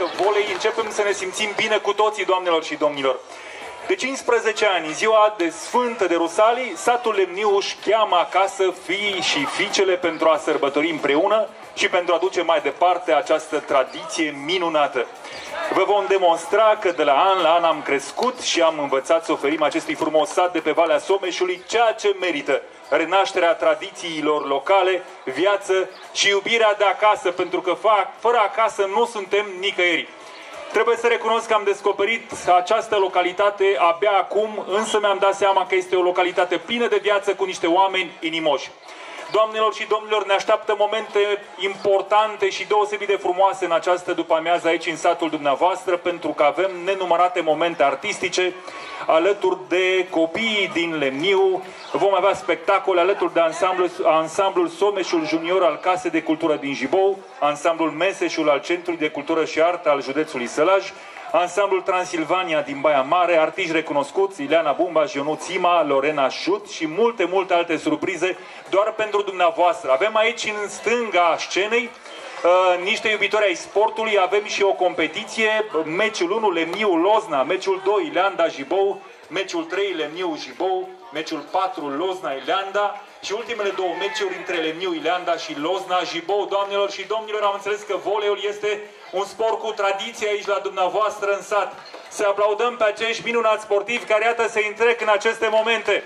joacă volei, începem să ne simțim bine cu toții, doamnelor și domnilor. De 15 ani, în ziua de Sfântă de Rusalii, satul Lemniu își cheamă acasă fiii și fiicele pentru a sărbători împreună și pentru a duce mai departe această tradiție minunată. Vă vom demonstra că de la an la an am crescut și am învățat să oferim acestui frumos sat de pe Valea Someșului ceea ce merită: renașterea tradițiilor locale, viață și iubirea de acasă, pentru că fără acasă nu suntem nicăieri. Trebuie să recunosc că am descoperit această localitate abia acum, însă mi-am dat seama că este o localitate plină de viață cu niște oameni inimoși. Doamnelor și domnilor, ne așteaptă momente importante și deosebit de frumoase în această după-amiază aici în satul dumneavoastră, pentru că avem nenumărate momente artistice alături de copiii din Lemniu. Vom avea spectacole alături de ansamblul Someșul Junior al Casei de Cultură din Jibou, ansamblul Meseșul al Centrului de Cultură și Artă al județului Sălaj, ansamblul Transilvania din Baia Mare, artiști recunoscuți, Ileana Bumba, Ionuț Ima, Lorena Șut și multe alte surprize doar pentru dumneavoastră. Avem aici în stânga scenei niște iubitori ai sportului, avem și o competiție, meciul 1 Lemniu-Lozna, meciul 2 Ileanda-Jibou, meciul 3 Lemniu-Jibou, meciul 4 Lozna-Ileanda și ultimele două meciuri între Lemniu-Ileanda și Lozna-Jibou. Doamnelor și domnilor, am înțeles că voleiul este un sport cu tradiție aici la dumneavoastră în sat. Să aplaudăm pe acești minunați sportivi care iată se întrec în aceste momente.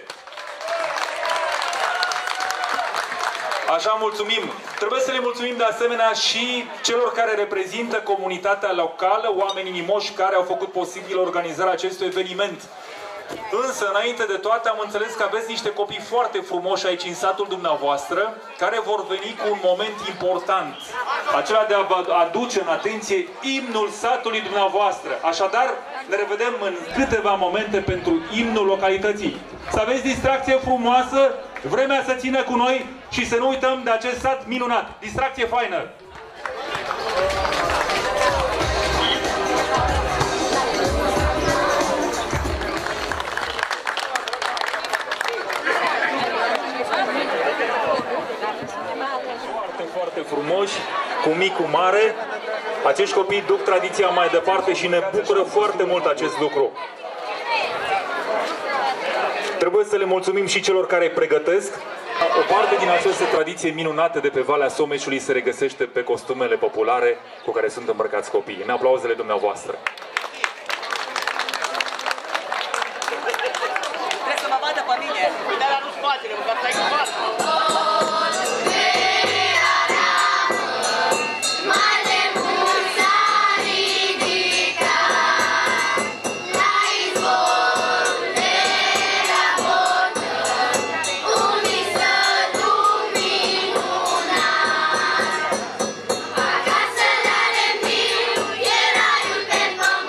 Așa, mulțumim. Trebuie să le mulțumim de asemenea și celor care reprezintă comunitatea locală, oameni inimoși care au făcut posibil organizarea acestui eveniment. Însă, înainte de toate, am înțeles că aveți niște copii foarte frumoși aici în satul dumneavoastră, care vor veni cu un moment important, acela de a vă aduce în atenție imnul satului dumneavoastră. Așadar, ne revedem în câteva momente pentru imnul localității. Să aveți distracție frumoasă, vremea să țină cu noi și să nu uităm de acest sat minunat. Distracție faină! Foarte frumoși, cu mic, cu mare. Acești copii duc tradiția mai departe și ne bucură foarte mult acest lucru. Trebuie să le mulțumim și celor care pregătesc. O parte din aceste tradiții minunate de pe Valea Someșului se regăsește pe costumele populare cu care sunt îmbrăcați copiii. În aplauzele dumneavoastră. Trebuie să mă vadă pe mine. Uite la nu spatele, măcar stai cu față. Acasă la Lemniu e raiul pe pământ.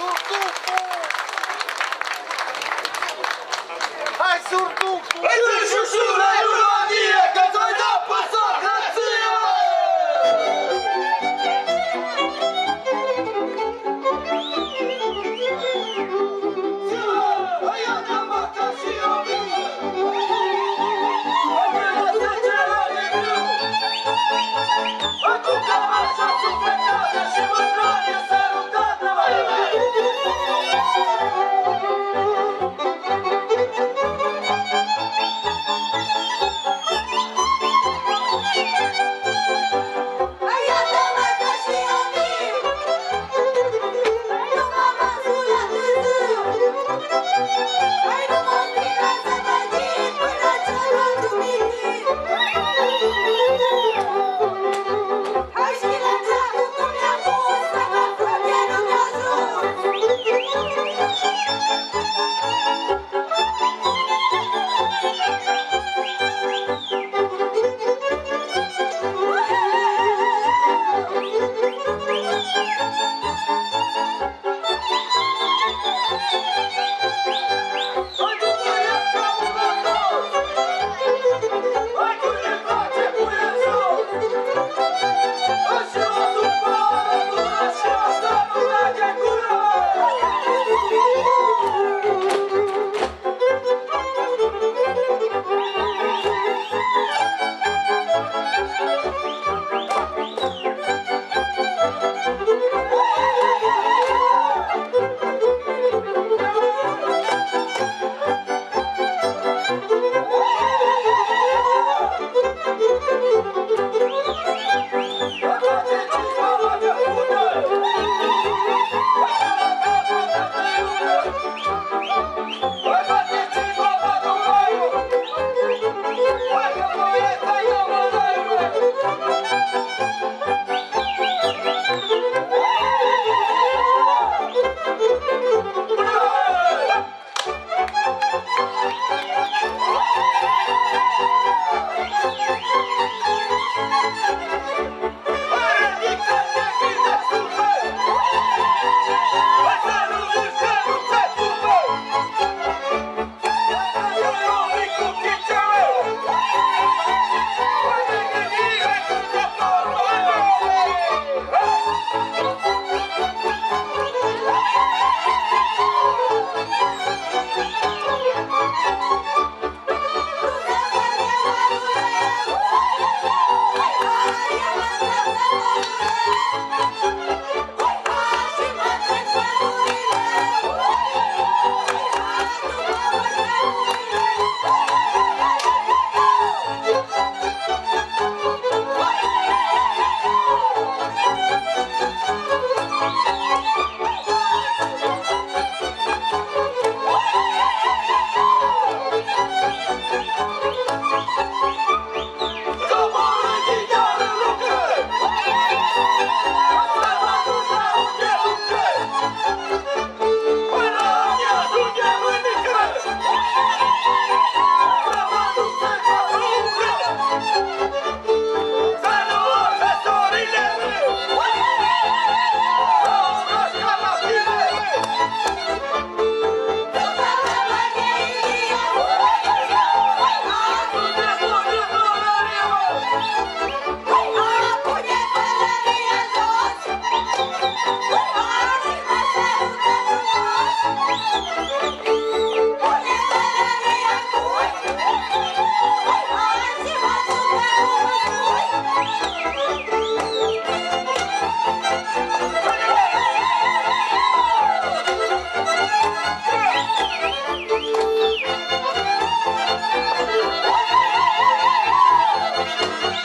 Hai surtucu! Hai surșușule, Iulie, că ți-ai dat pe socrație! Hai ia-mă ca și o mie! Hai mă să cera de greu! Acum că așa sufletată și mândroare sărutată, mai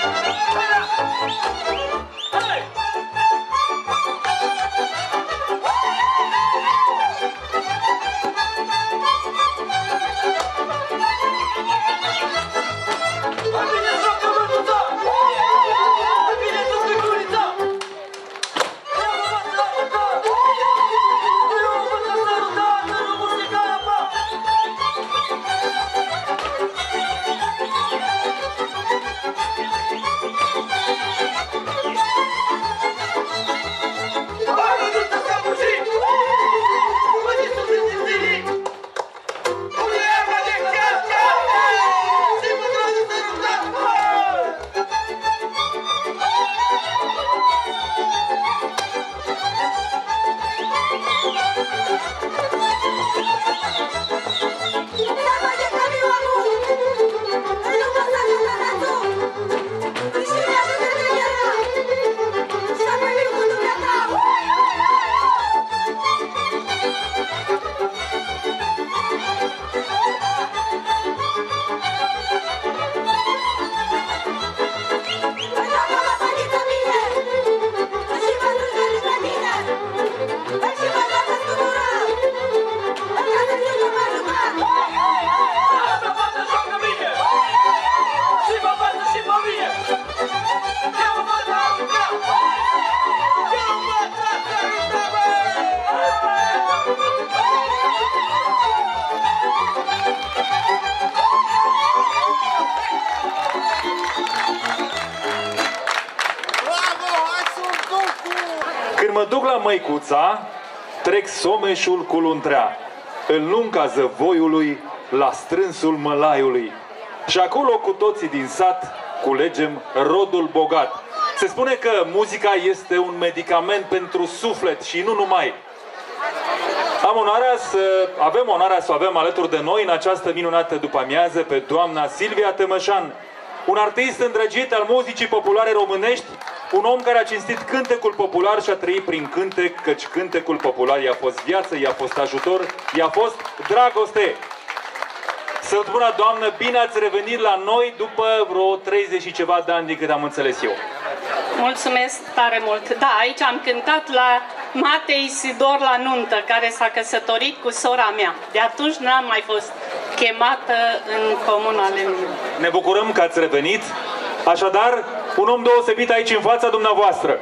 Hey! la Măicuța trec Someșul cu luntrea, în lunga zăvoiului, la strânsul mălaiului. Și acolo cu toții din sat culegem rodul bogat. Se spune că muzica este un medicament pentru suflet și nu numai. Avem onoarea să o avem alături de noi în această minunată după-amiază pe doamna Silvia Tămășan, un artist îndrăgit al muzicii populare românești, un om care a cinstit cântecul popular și a trăit prin cântec, căci cântecul popular i-a fost viață, i-a fost ajutor, i-a fost dragoste. Să spună, doamnă, bine ați revenit la noi după vreo 30 și ceva de ani, din câte am înțeles eu. Mulțumesc tare mult. Da, aici am cântat la Mate Isidor la nuntă, care s-a căsătorit cu sora mea. De atunci n-am mai fost chemată în comuna Lemniu. Ne bucurăm că ați revenit. Așadar, un om deosebit aici în fața dumneavoastră.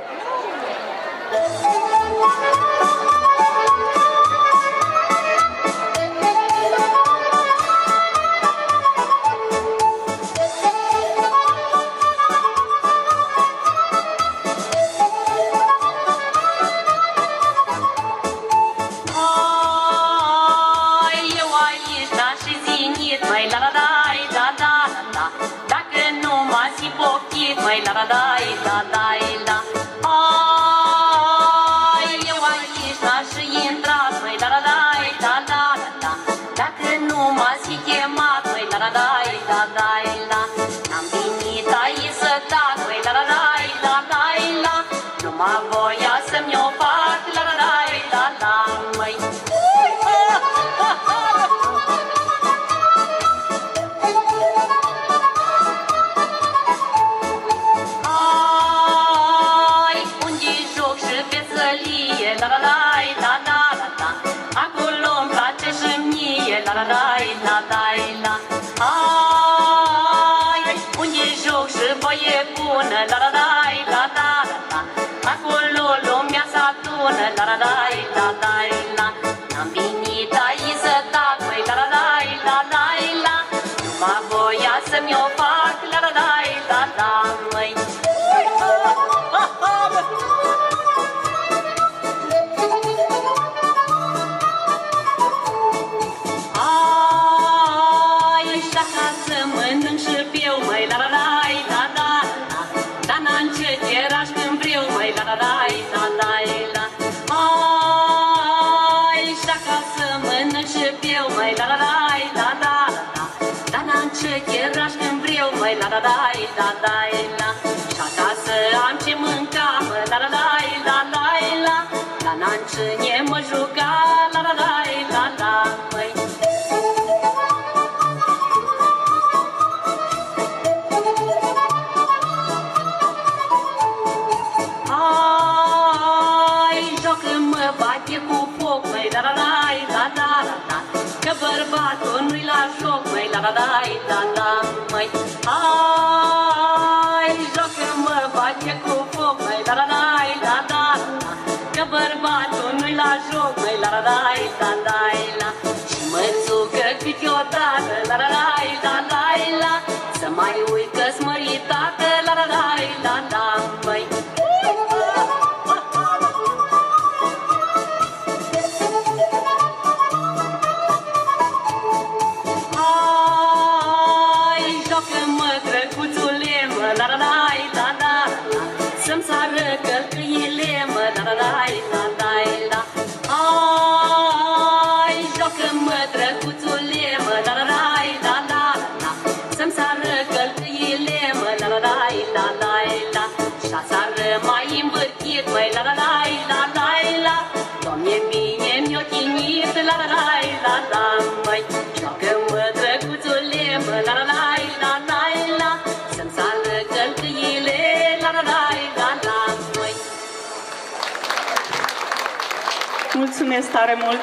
Mulțumesc tare mult!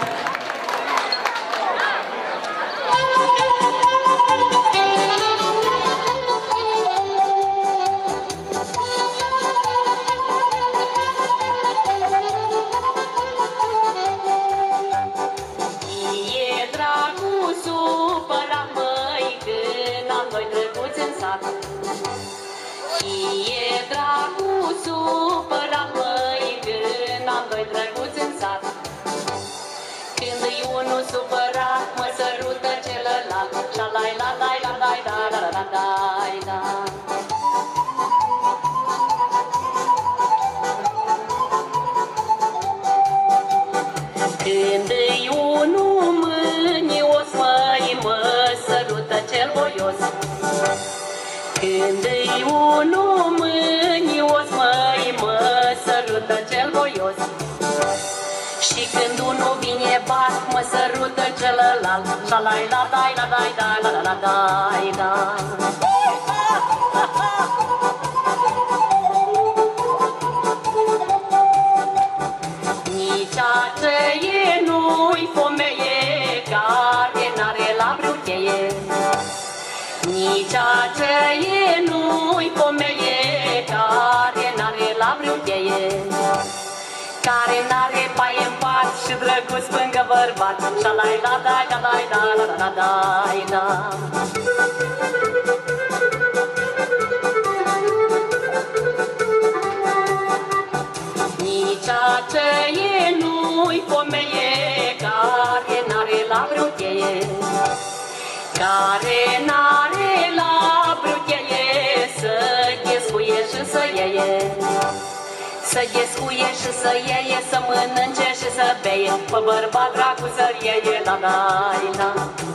E dracu supărat, măi, când am doi drăguți unul supărat, mă sărută celălalt. Șalai la la la la la la la la la. Când-i unul mânios, măi, mă sărută cel voios. Când-i unul mânios, măi, mă sărută cel voios. Și când unul vine bat, mă sărută celălalt. Șalai la la la la la la la la la. Nici aceea nu-i fomeie care n-are la brâu cheie. Nici aceea nu-i fomeie care n-are la brâu cheie. Care n-are paie în pat și drăguț lângă bărbat. Șalai la la la la la la la la la. Nici aceea nu-i fomeie care n-are la brâu cheie. Care n-are la brâu cheie să ghescuie și să ieie. Să ghescuie și să ieie, să mănânce și să beie. Pe bărbat dracu să-l ieie, la la la.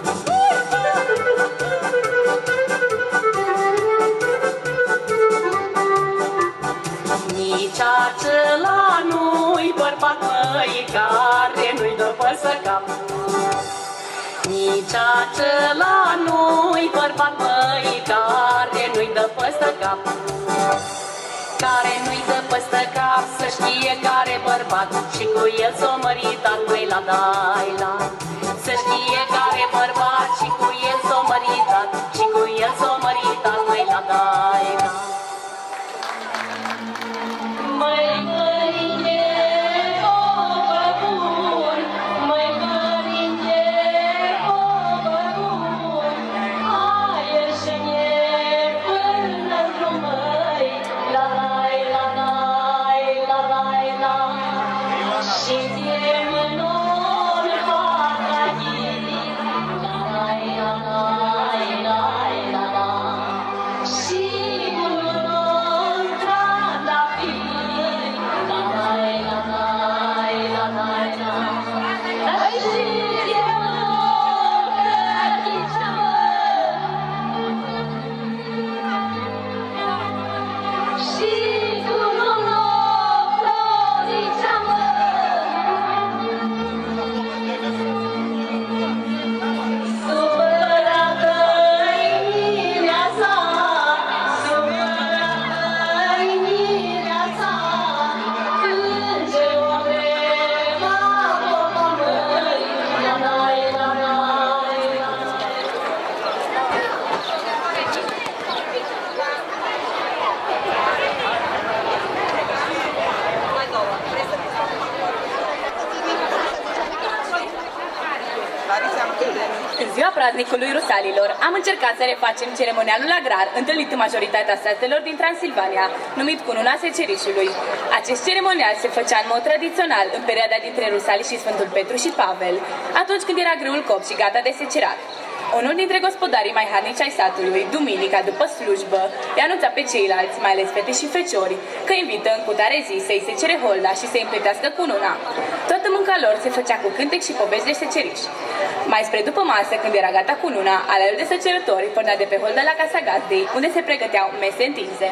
Nici acela nu-i bărbat, măi, care nu-i dă păsă cap. Nici acela nu-i bărbat, măi, care nu-i dă păsă cap. Care nu-i dă păstă cap, să știe care bărbat. Și cu el s-o măritat, măi, la dai la. Să știe care bărbat, și cu el s-o măritat. Și cu el s-o măritat, măi, la dai la. Măi, mărinte, o băbun, măi, mărinte, o băbun, hai ieși-ne până drum, măi, la lai, la lai, la lai, la. Și-ți-e mânul patagii, la lai, la lai, la la la. Și bunul trandafiri, la lai, la lai, la lai, la. Și-ți-e mânul crătița, și bunul florița, supărată-i mireasa, supărată-i mireasa, plânge o vreme la pomări, la lai, la lai, la. În ziua praznicului rusalilor am încercat să refacem ceremonialul agrar întâlnit în majoritatea statelor din Transilvania, numit cununa secerișului. Acest ceremonial se făcea în mod tradițional în perioada dintre Rusalii și Sfântul Petru și Pavel, atunci când era grâul copt și gata de secerat. Unul dintre gospodarii mai harnici ai satului, duminica după slujbă, i-a anunțat pe ceilalți, mai ales fete și feciori, că invită în cutare zi să-i secere holda și să-i împletească cununa. Toată munca lor se făcea cu cântec și povești de seceriș. Mai spre după masă, când era gata cununa, alerul de secerători pornea de pe holdă la casa gazdei, unde se pregăteau mese întinse.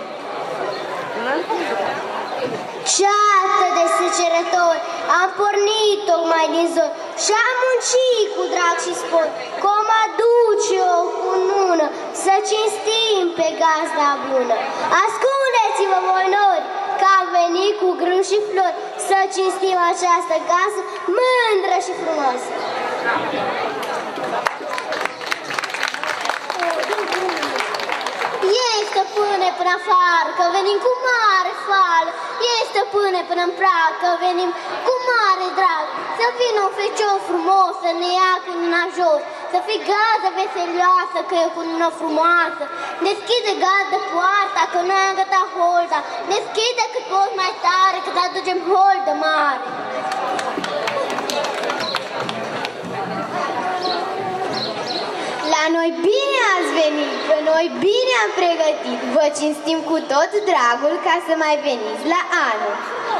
Ceată de secerători, am pornit tocmai din zor și am muncit cu drag și spor, cum aduce o cunună să cinstim pe gazda bună. Asculteți-vă, voi nori, că am venit cu grâu și flori să cinstim această casă mândră și frumoasă. Ei, stăpâne, până afară, că venim cu mare fală. Ei, stăpâne, până în prag, că venim cu mare drag. Să vină un fecior frumos, să ne ia cununa jos. Să fii gază veselioasă, că e o cunună frumoasă. Deschide gază poarta, că noi am gătat holda. Deschide cât poți mai tare, că te aducem holdă mare. La noi bine ați venit, pe noi bine am pregătit. Vă cinstim cu tot dragul ca să mai veniți la anul.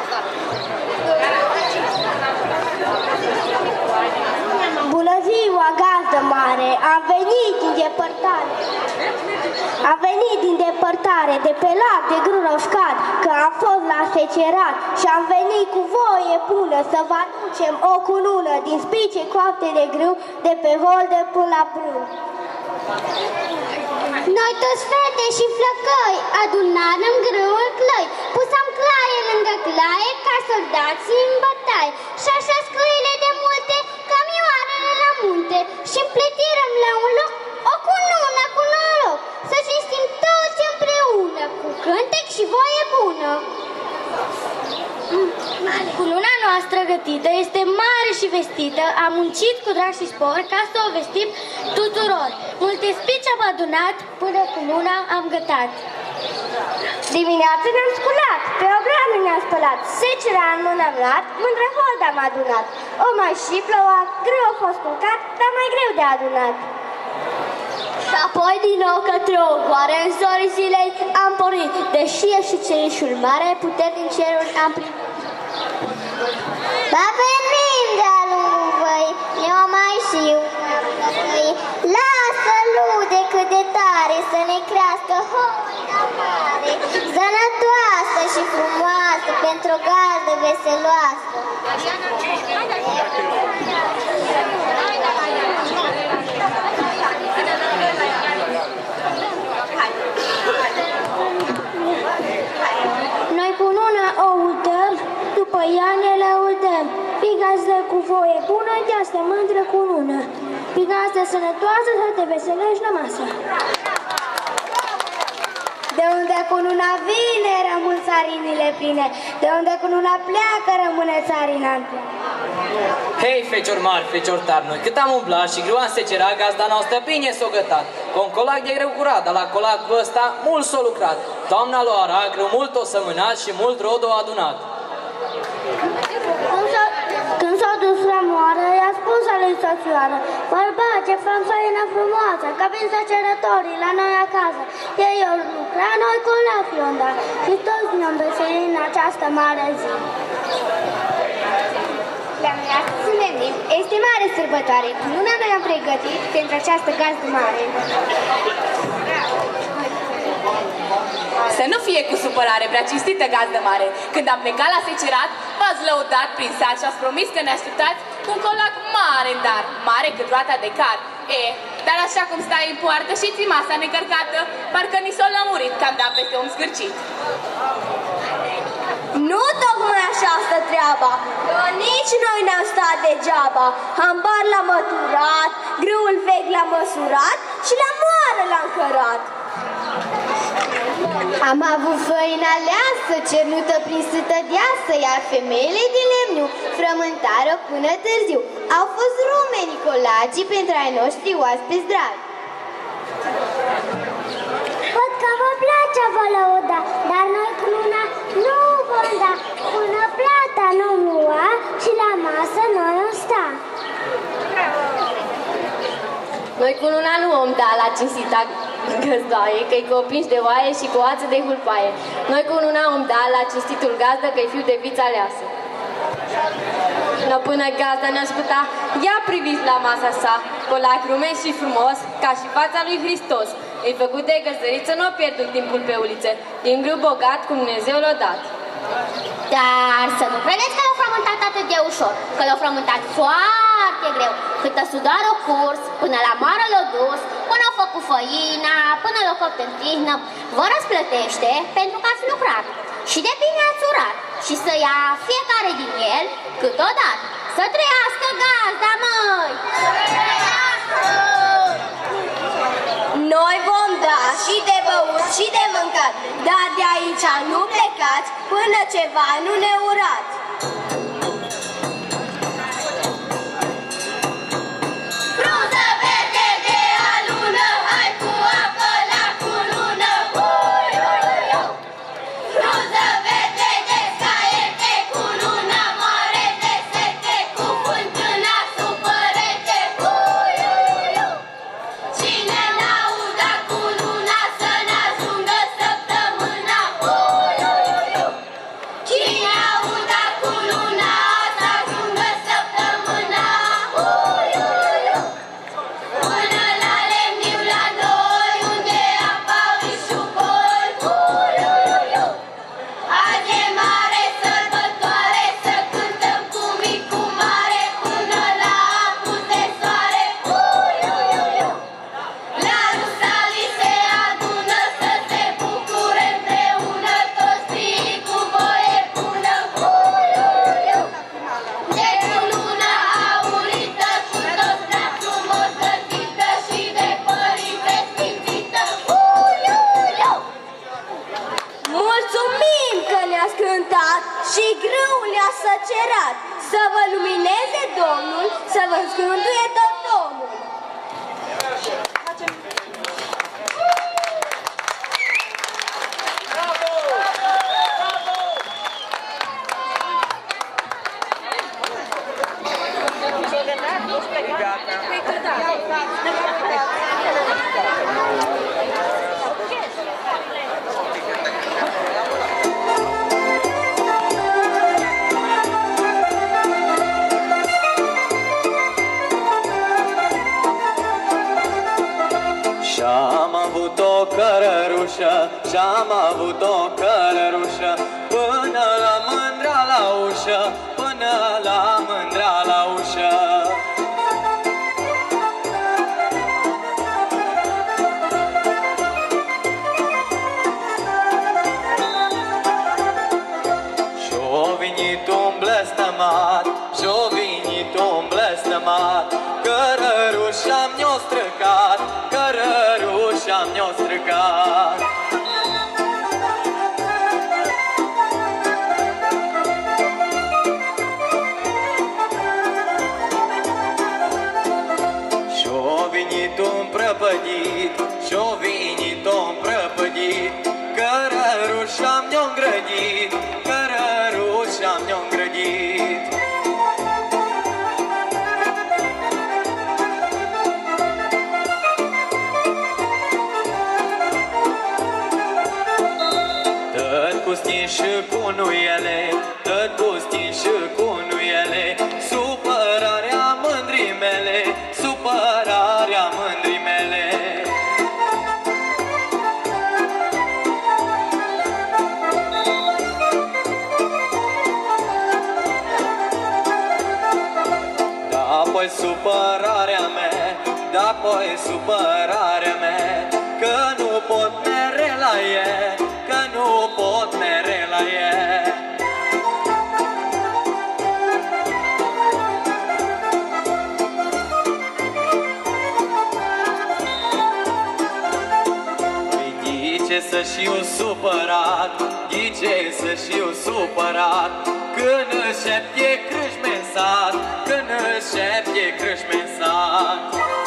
Bună ziua, gazdă mare! Am venit din depărtare. Am venit din depărtare, de pe lac, de grâu uscat, că am fost la secerat și am venit cu voie bună să vă aducem o cunună din spice coapte de grâu, de pe holde până la brâu. Noi toți fete și flăcăi adunarăm grâul clăi, pusam claie lângă claie ca soldații în bătaie, și așa sclăile de multe, camioarele la munte, și împletirăm la un loc o cunună cu noroc, să cinstim toți împreună, cu cântec și voie bună. Cununa noastră gătită este mare și vestită, am muncit cu drag și spor ca să o vestim tuturor. Multe spici am adunat, până cununa am gătat. Dimineața ne-am sculat, pe obrană ne-am spălat, secera în mână am luat, mândră hold am adunat. O mai și plouat, greu a fost culcat, dar mai greu de adunat. Și apoi din nou către o goare în zorii zilei am pornit, deși e și cerișul mare, puteri din ceruri am primit. Va venim de-a lungul voi, eu mai știu lasă lude cât de tare să ne crească hoina mare, sănătoasă și frumoasă, pentru o gazdă veseloasă. Noi cununa o udăm, după ea ne lăudăm. Fii gazdă cu voie bună, de-asta mândră cunună. Fii gazdă sănătoasă, să te veselești la masă. De unde cununa vine, rămân țarinile pline. De unde cununa pleacă, rămâne țarina în plină. Hei, feciori mari, feciori tari, noi cât am umblat și greu am secerat, gazda noastră bine s-o gătat. Cu un colac de greu curat, dar la colacul ăsta mult s-o lucrat. Doamna lui Aragru mult o sămânat și mult rod o adunat. Când s-a dus la moară, i-a spus lui soțioară: bărbace, fă-mi făină frumoasă, că vin săcerătorii la noi acasă. Ei au lucrat, noi colac i-om dat, și toți ne-am veselit în această mare zi. Le-am dat să venim, este mare sărbătoare, luna noi am pregătit pentru această gazdă mare. Să nu fie cu supărare, prea cinstită gazdă mare. Când am plecat la secerat, v-ați lăudat prin sat și ați promis că ne așteptați cu un colac mare în dar, mare cât roata de car. Dar așa cum stai în poartă și ții masa necărcată, parcă ni s-o lămurit că am dat peste un scârcit. Nu tocmai așa stă treaba, că nici noi n-am stat degeaba. Hambar l-am măturat, grâul vechi l-am măsurat și la moară l-am cărat. Am avut făina aleasă, cernută prin sâtă deasă, iar femeile din lemniu frământară până târziu. Au fost rumeni colagii pentru ai noștri oaspeți dragi. Văd că vă place a vă lăuda, dar noi cu luna nu vom da, până plata nu-mi lua și la masă noi o sta. Noi cu luna nu om da la cinstita găzdoaie, că-i copinși de oaie și cu ață de hulpaie. Noi cu luna om da la cinstitul gazdă, că-i fiu de viță aleasă. No, până gazda ne asculta, ia priviți la masa sa, colac rumen și frumos, ca și fața lui Hristos. Îi făcut de găzăriță, nu o pierdut timpul pe ulițe, din grâu bogat cum Dumnezeu l-a dat. Dar să nu credeți că l-au frământat atât de ușor, că l-au frământat foarte greu. Câtă sudor o curs, până la moară l-a dus, până au făcut făina, până l-a copt în tihnă. Vă răsplătește pentru că ați lucrat și de bine ați urat și să ia fiecare din el câteodată. Să trăiască gazda, măi! Noi vom da și de băut și de mâncat, dar de aici nu plecați până ceva nu ne urați. Frunză verde de alună, hai cu apă la cunună. Frunză verde de scaete, cununa mare de sete, cu fântâna supărete. Cine Și-am avut o cărărușă, și-am avut o cărărușă, până la mândra la ușă, până la mândra la ușă. Și-o venit un blestemat, și-o venit un blestemat, cărărușa mi-o străcat, cărărușa mi-o străcat. Și-o venit un prăpădit, și-o venit un prăpădit, cărărușa mi-o îngrădit, cărărușa mi-o îngrădit. Pustin și cu nuiele, tot pustin și cu nuiele, supărarea mândrii mele, supărarea mândrii mele. Da-poi supărarea mea, da-poi supărarea mea, că nu pot mere la ea, că nu pot mere la ea. Dice să știu supărat, dice să știu supărat, când șepte crâșmesat, când șepte crâșmesat.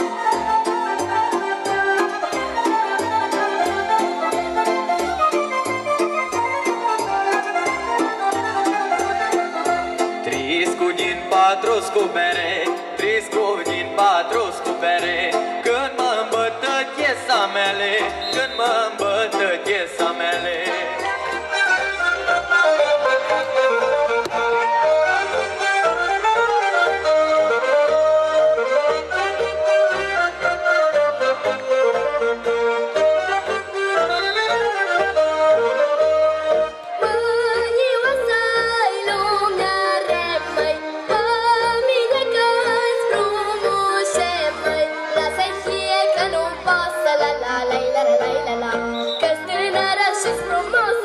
Triscu din patru scubere, triscu din patru scubere, când mă îmbătă chiesa mele, când mă îmbătă chiesa mele. Că-s tânără și-s frumos.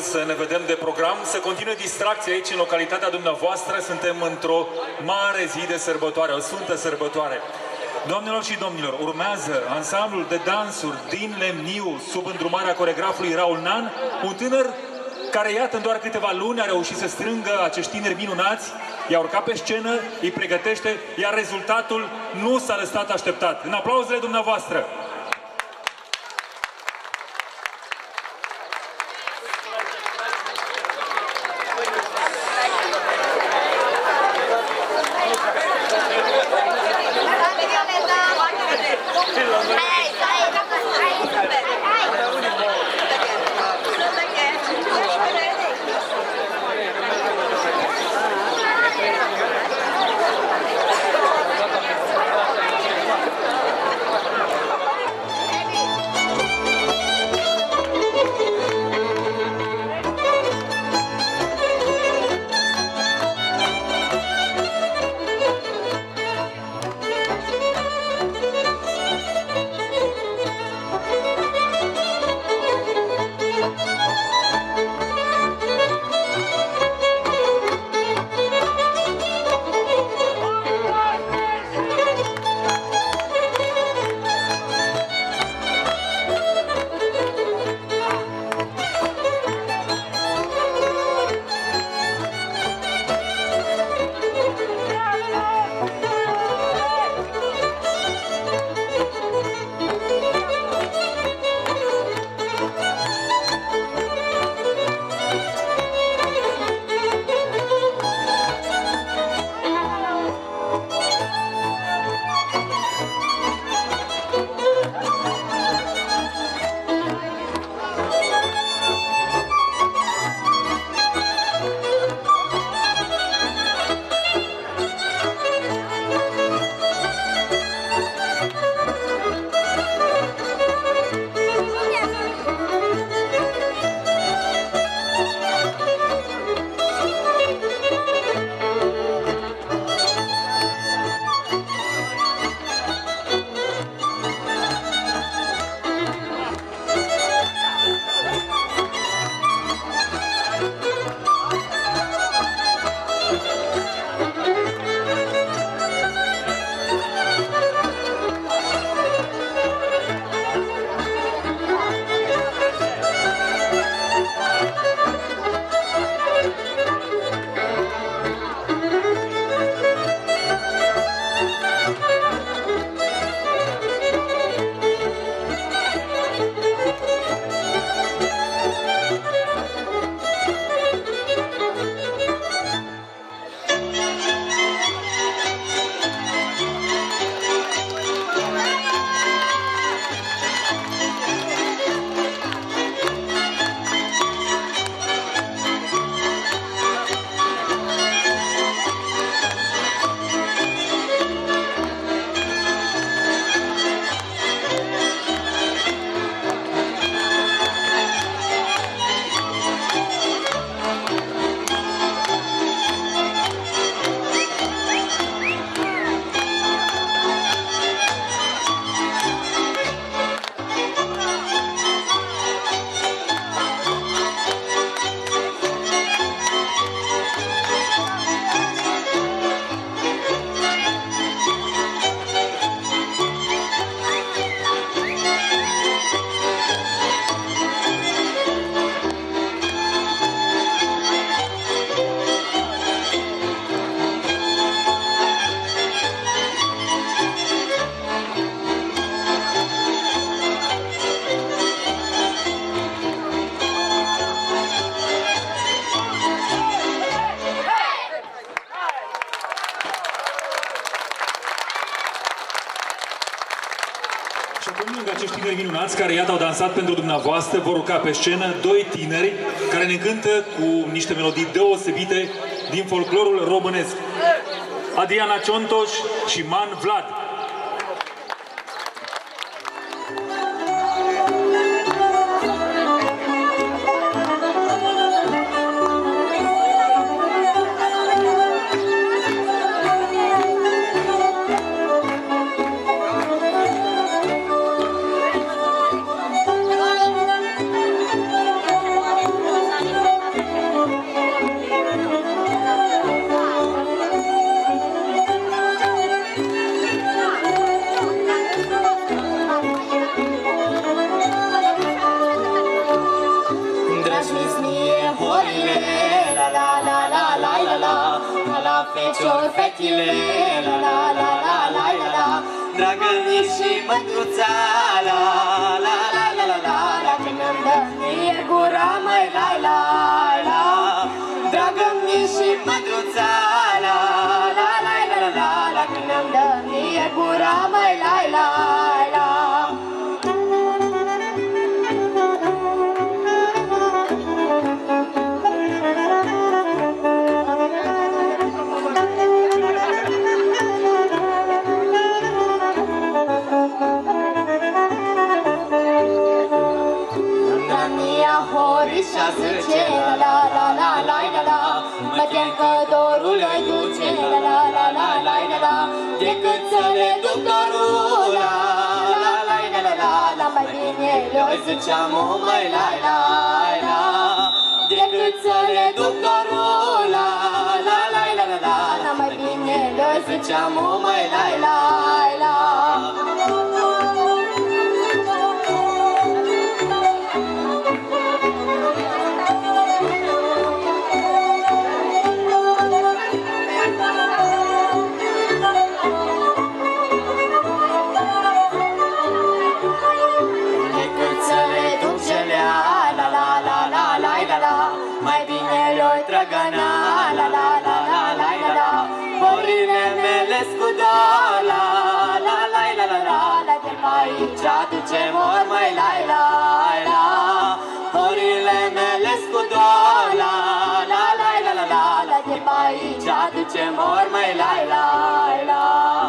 să ne vedem de program, să continue distracția aici în localitatea dumneavoastră. Suntem într-o mare zi de sărbătoare, o sfântă sărbătoare. Doamnelor și domnilor, urmează ansamblul de dansuri din Lemniu, sub îndrumarea coregrafului Raul Nan, un tânăr care, iată, în doar câteva luni a reușit să strângă acești tineri minunați, i-a urcat pe scenă, îi pregătește, iar rezultatul nu s-a lăsat așteptat. În aplauzele dumneavoastră! acești tineri minunați care, iată, au dansat pentru dumneavoastră, vor urca pe scenă doi tineri care ne cântă cu niște melodii deosebite din folclorul românesc. Adriana Ciontoș și Man Vlad. cior fetile, la la la la la la la, dragă mi și mândruța, la la la la la la la, când îmi dă mie gura, măi, la la la, dragă mi și mândruța, la la la la la la la, când îmi dă mie gura, măi, la la la. Horișa zice la la la la la la la, mă tem că dorul îi duce la la la la la la la, decât să le duc dorul la la la la la la la, mai bine le-o ziceam o măi la la la, decât să le duc dorul la la la la la la la, mai bine le-o ziceam o măi la la la. Mai bine le-oi trăgăna, la la la la la la la, horile mele scudoar, la la la la la la la, de pe aici aducem ori, măi, la la la, horile mele scudoar, la la la la la la la, de pe aici aducem ori, măi, la la la.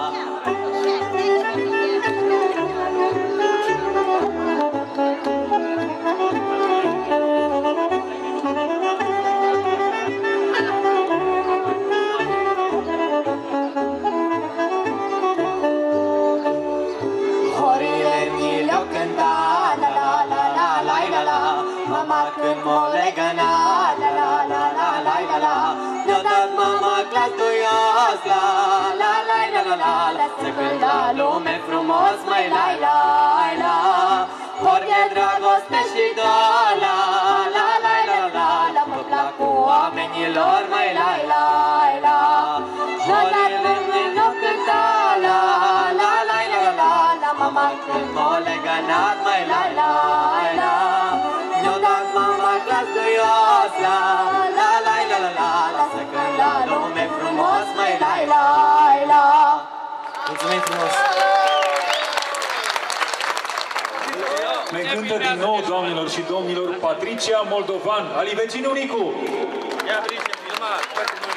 Mama când m-o legăna, la la la la la la la, ne-o dat mama clas duios, la la la la la la la, să cânta lume frumos, măi, la la la, ori de dragoste și dor, la la la la la la, mă plac cu oamenilor, măi, la la la, horile mi-o cânta, la la la la la la, mama când m-o legăna, măi, la la la. Ne-o dat mama clas duios, la la la la la la la, să cânta lume frumos, măi, la la la. Mulțumim frumos! Ne cântă din nou, doamnelor și domnilor, Patricia Moldovan, Ali Vecinu Nicu. Ia, Patricia, filma, foarte mult.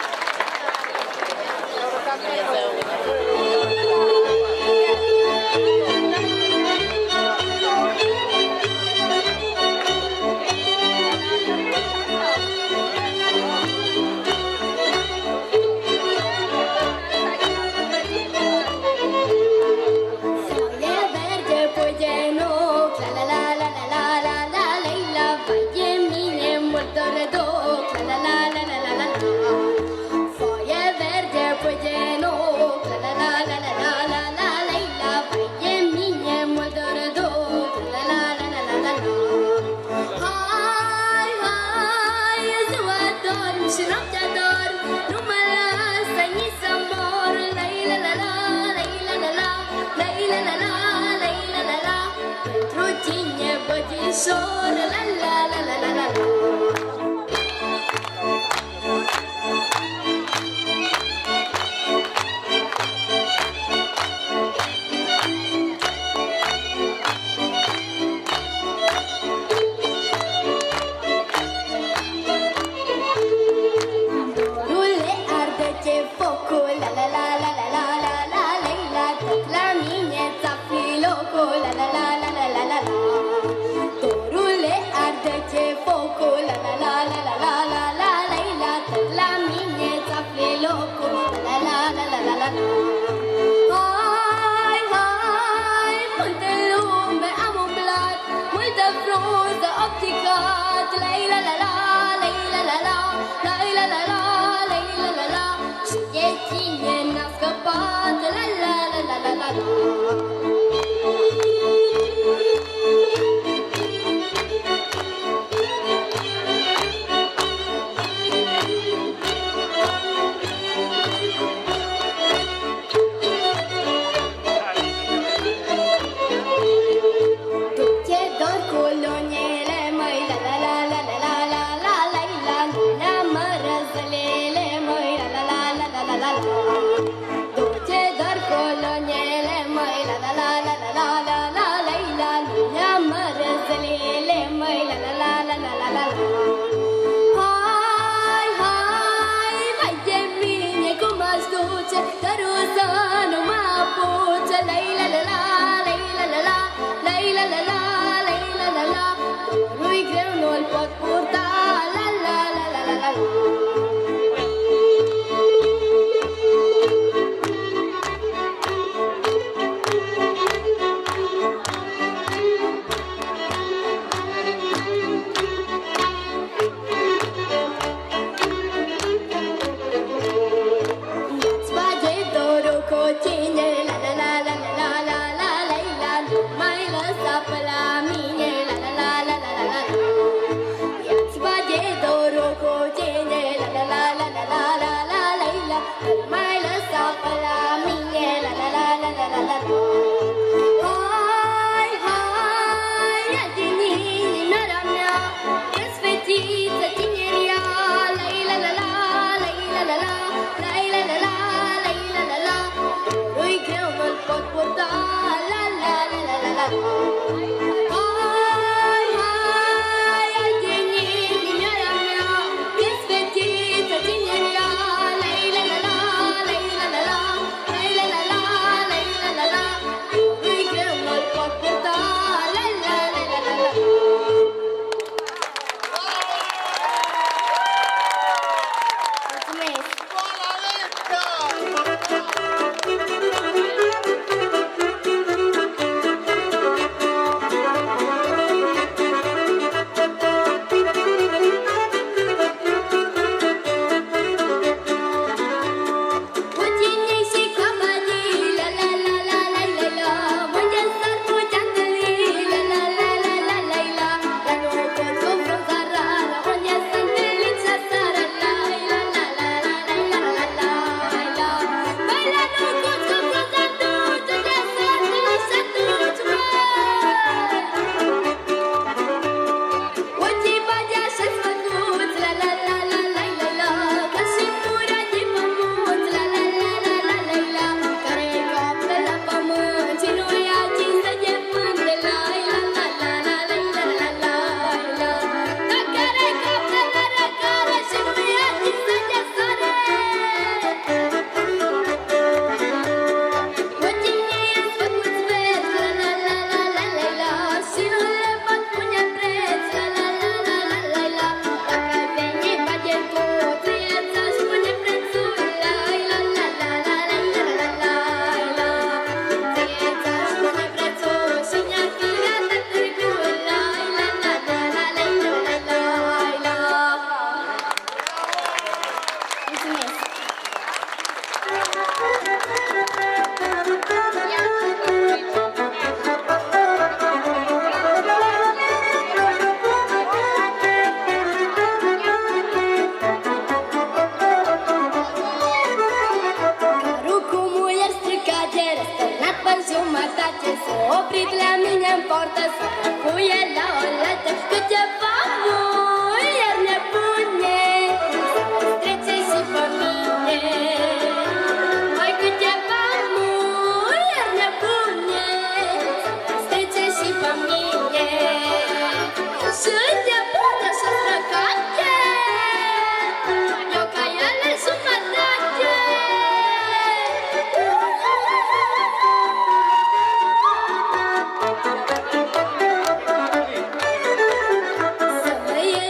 Să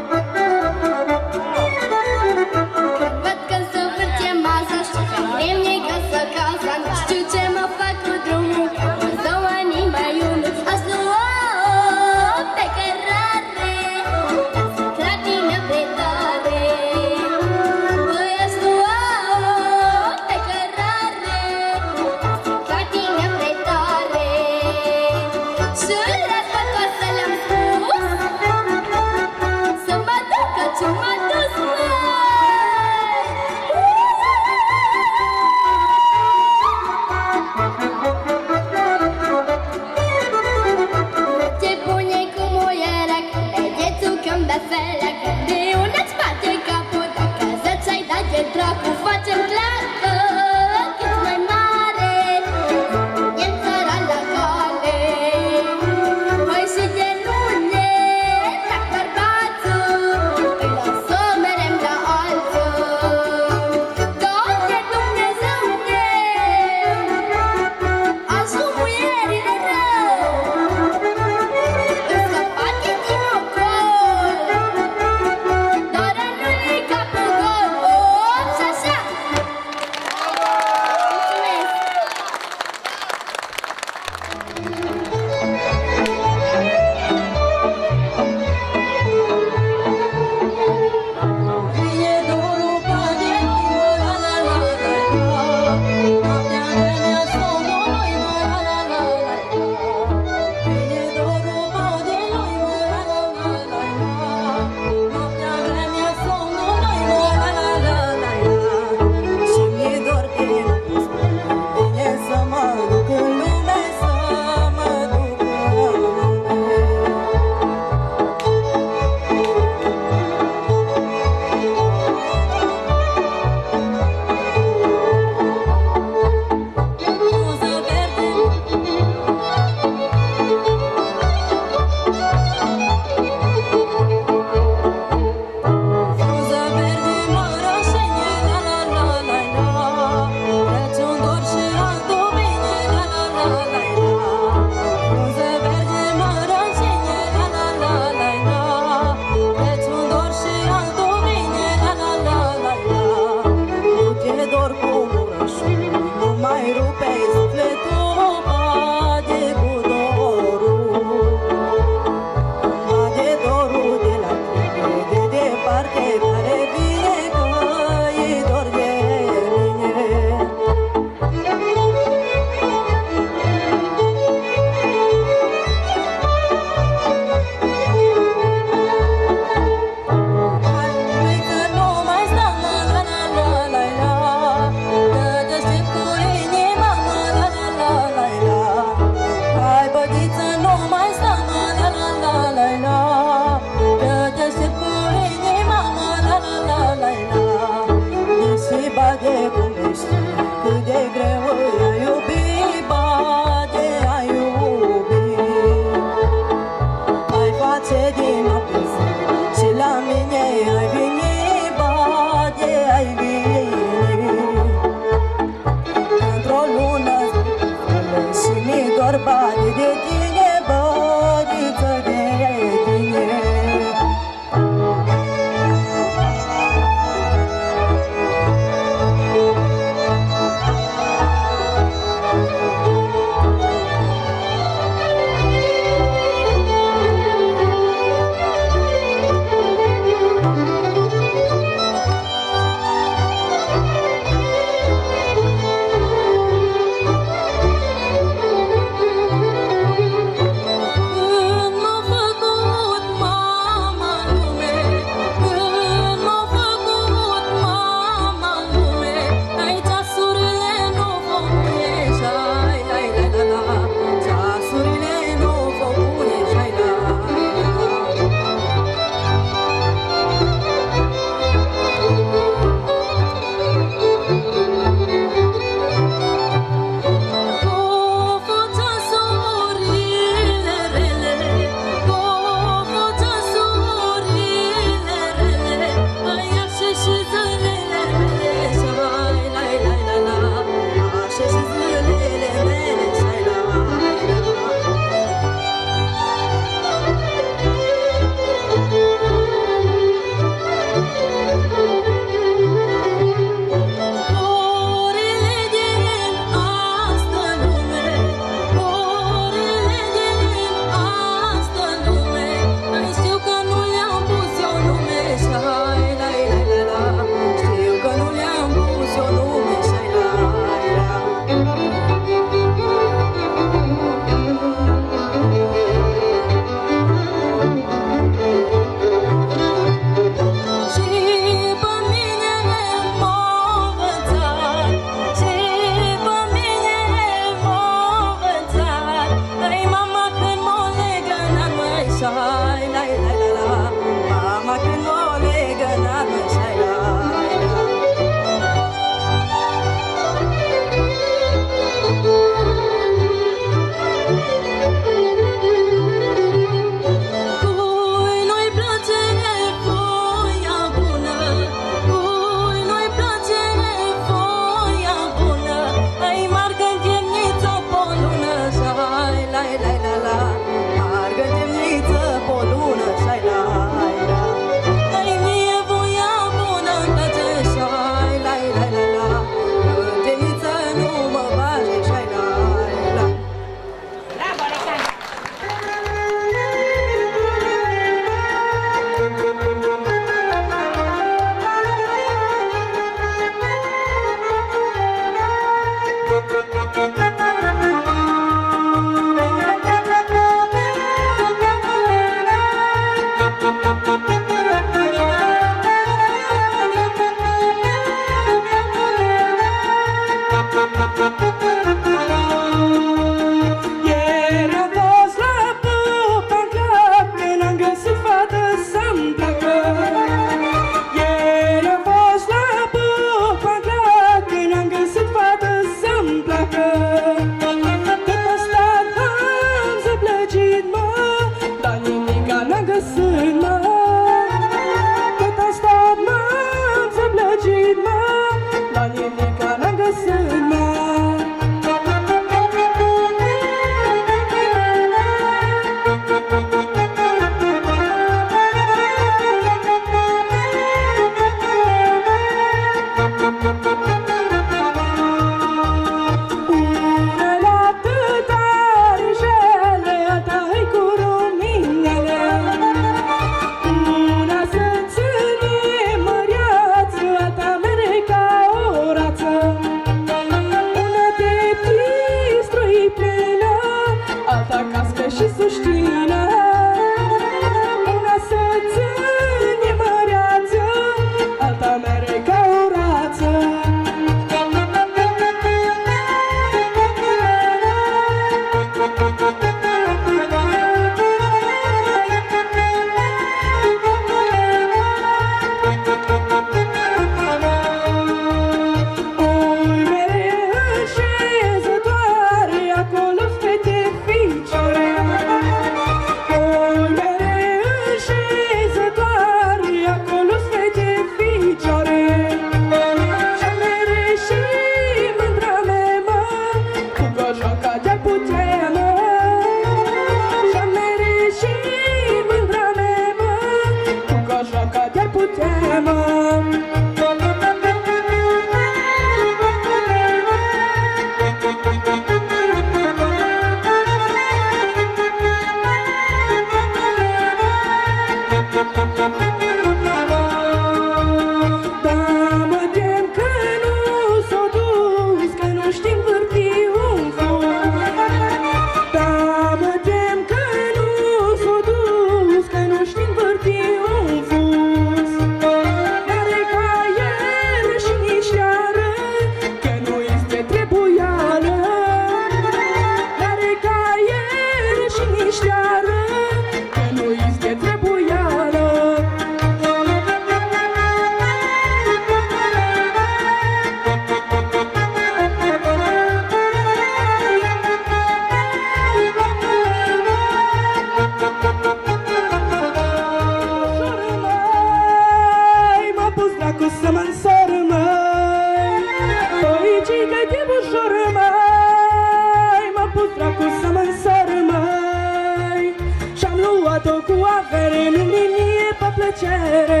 mănsoră, măi, Păicică de bușoră, măi, m-a pus dracu să mă însoră, măi, și-am luat-o cu avere, nu-mi mie pe plăcere.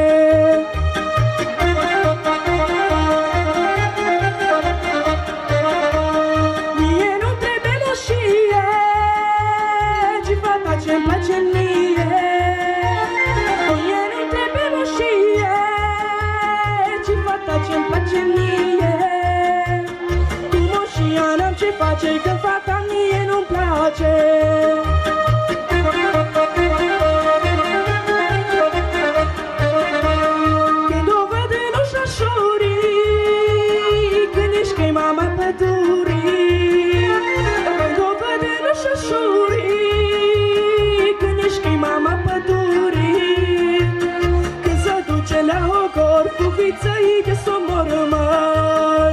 Mie nu trebuie moșie, ci fata ce-mi place mie. Mie nu trebuie moșie, ci fata ce-mi place mie. Cu moșia n-am ce face, că fata mie nu-mi place. Când o văd în ușa șurii, gândești că-i mama pădurii. Când o văd în ușa șurii, gândești că-i mama pădurii. Când se duce la ogor, cu fița-i de somoră, mai.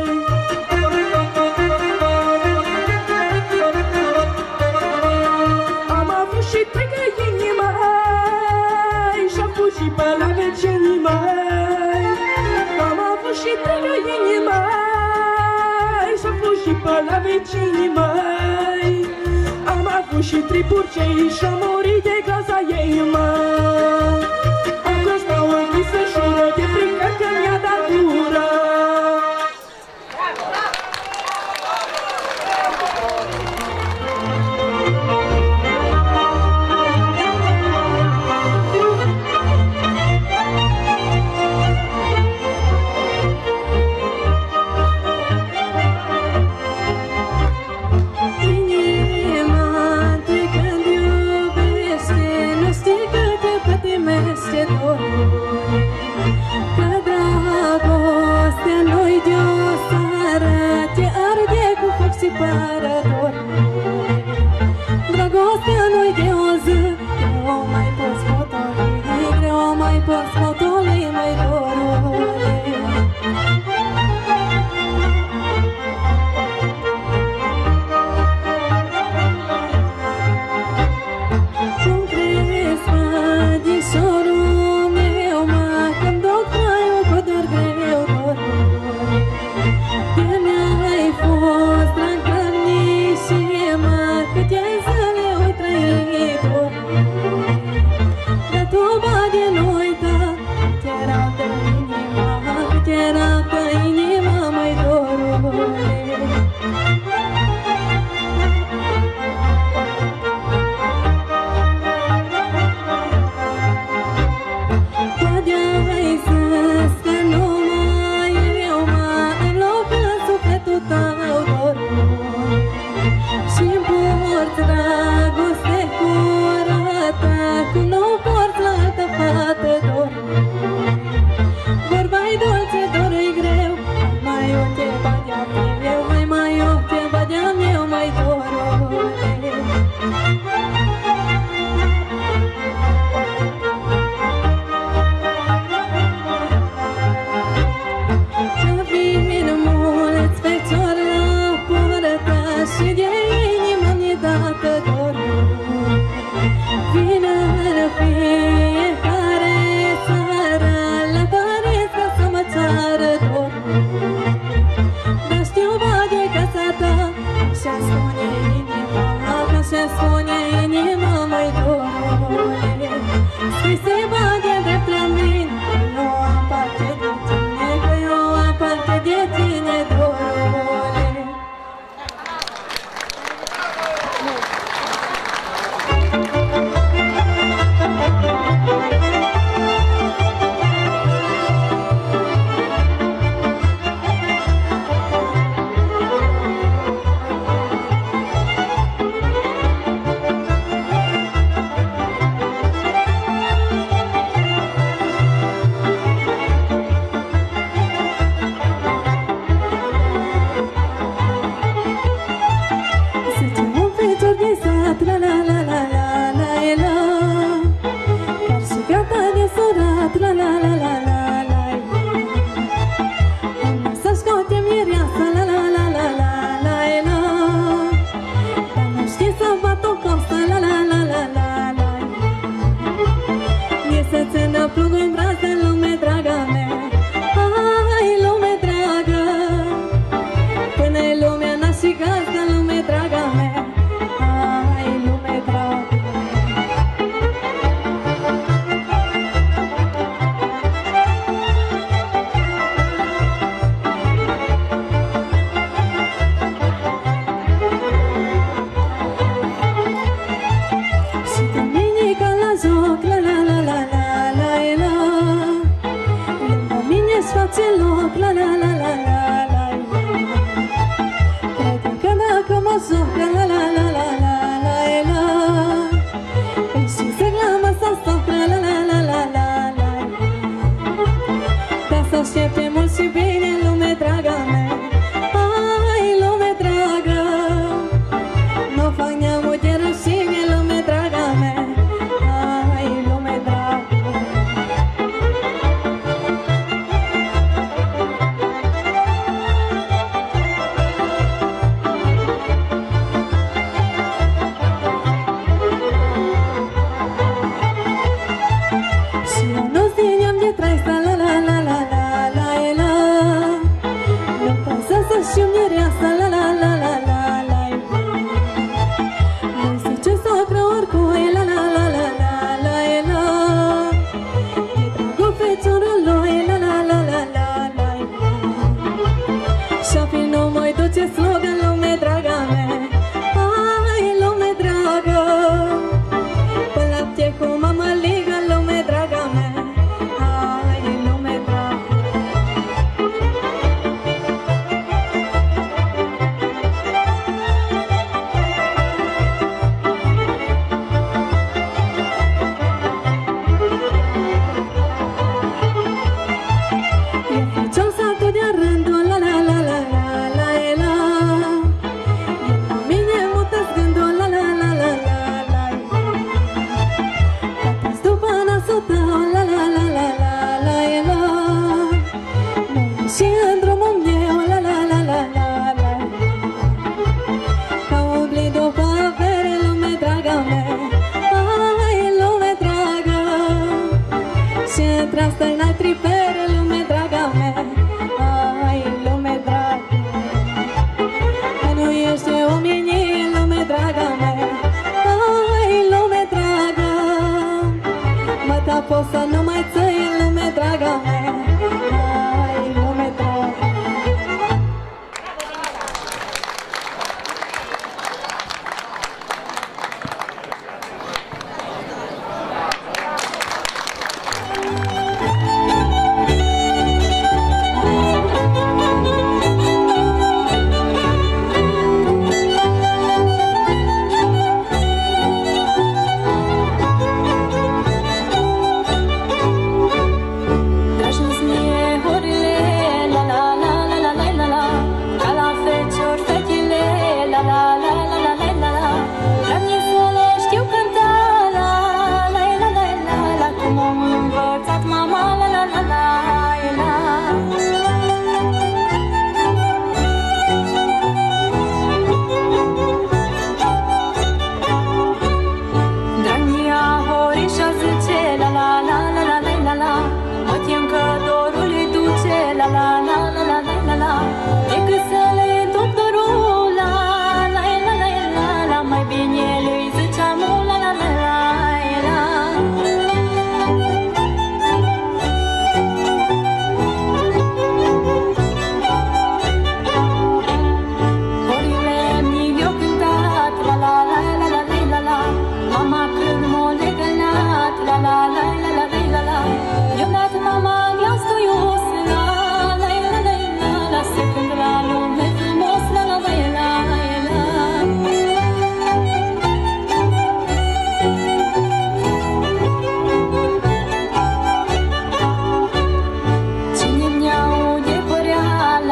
Am avut și trei găini, mai, și-am fugit pe la vecinii, mai. Am avut și trei găini, mai, și-am fugit pe la vecinii, mai. Am avut și trei purcei și-am murit de groaza ei, mai. Acum stau închisă șură de frică că mi-a dat gură. Dragostea nu-i de o zi, greu mai poți potoli, greu mai poți potoli, mai dorule. Cum crezi, frădișorul meu, mă, când o traiu cu dor greu, dorule. De mi-ai fost dragănișie, mă, cât ai zile oi trăit, dorule. Dar tu bade nu-i da, cât era pe inima, cât era pe inima, mai dorule. Poate-ai zis că numai eu mă înlocuiesc sufletul tău, dorule. Și-mi porți dragoste curată, cum nu porți la altă fată, dorule. Vorba-i dulce, dorul-i greu, mai eu te badeam eu, mai eu te badeam eu, mai dorule. Că vin mulți feciori la poartă și de inima mi-e dată, dorule. Vină în fiecare țară la Paris ca să mă ceară, dorule. Dar știu bade casa ta, și-a spune inima, și-a spune inima, mai dorule. Scrise bade drept la mine, că eu am parte de tine, că eu am parte de tine, dorule.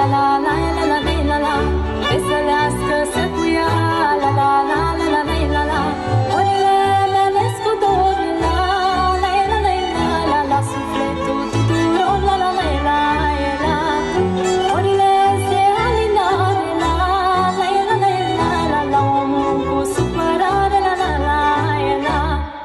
la la la la la la la, veselească să cu ea, la la la la la la la, orile mele cu dor, la la la la la la, sufletul tuturor, la la la la la, orile se alinare, la la la la la la, omul cu supărare, la la la la.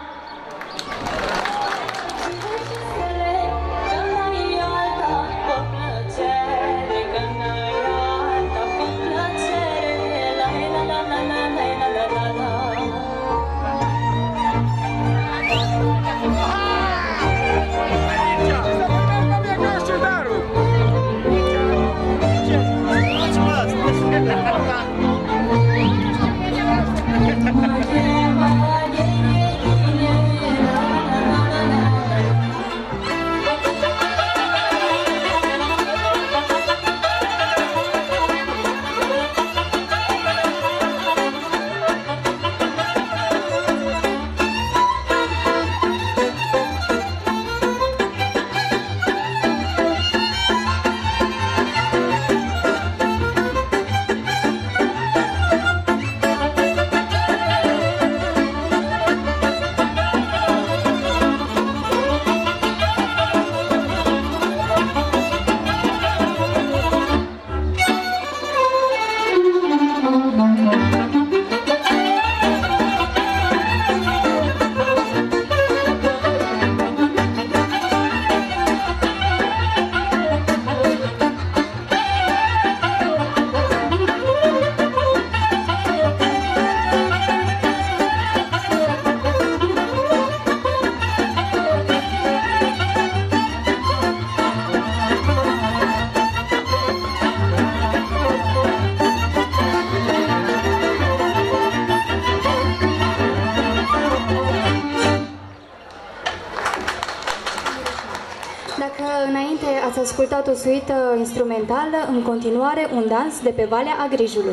Dacă înainte ați ascultat o suită instrumentală, în continuare un dans de pe Valea Agrijului.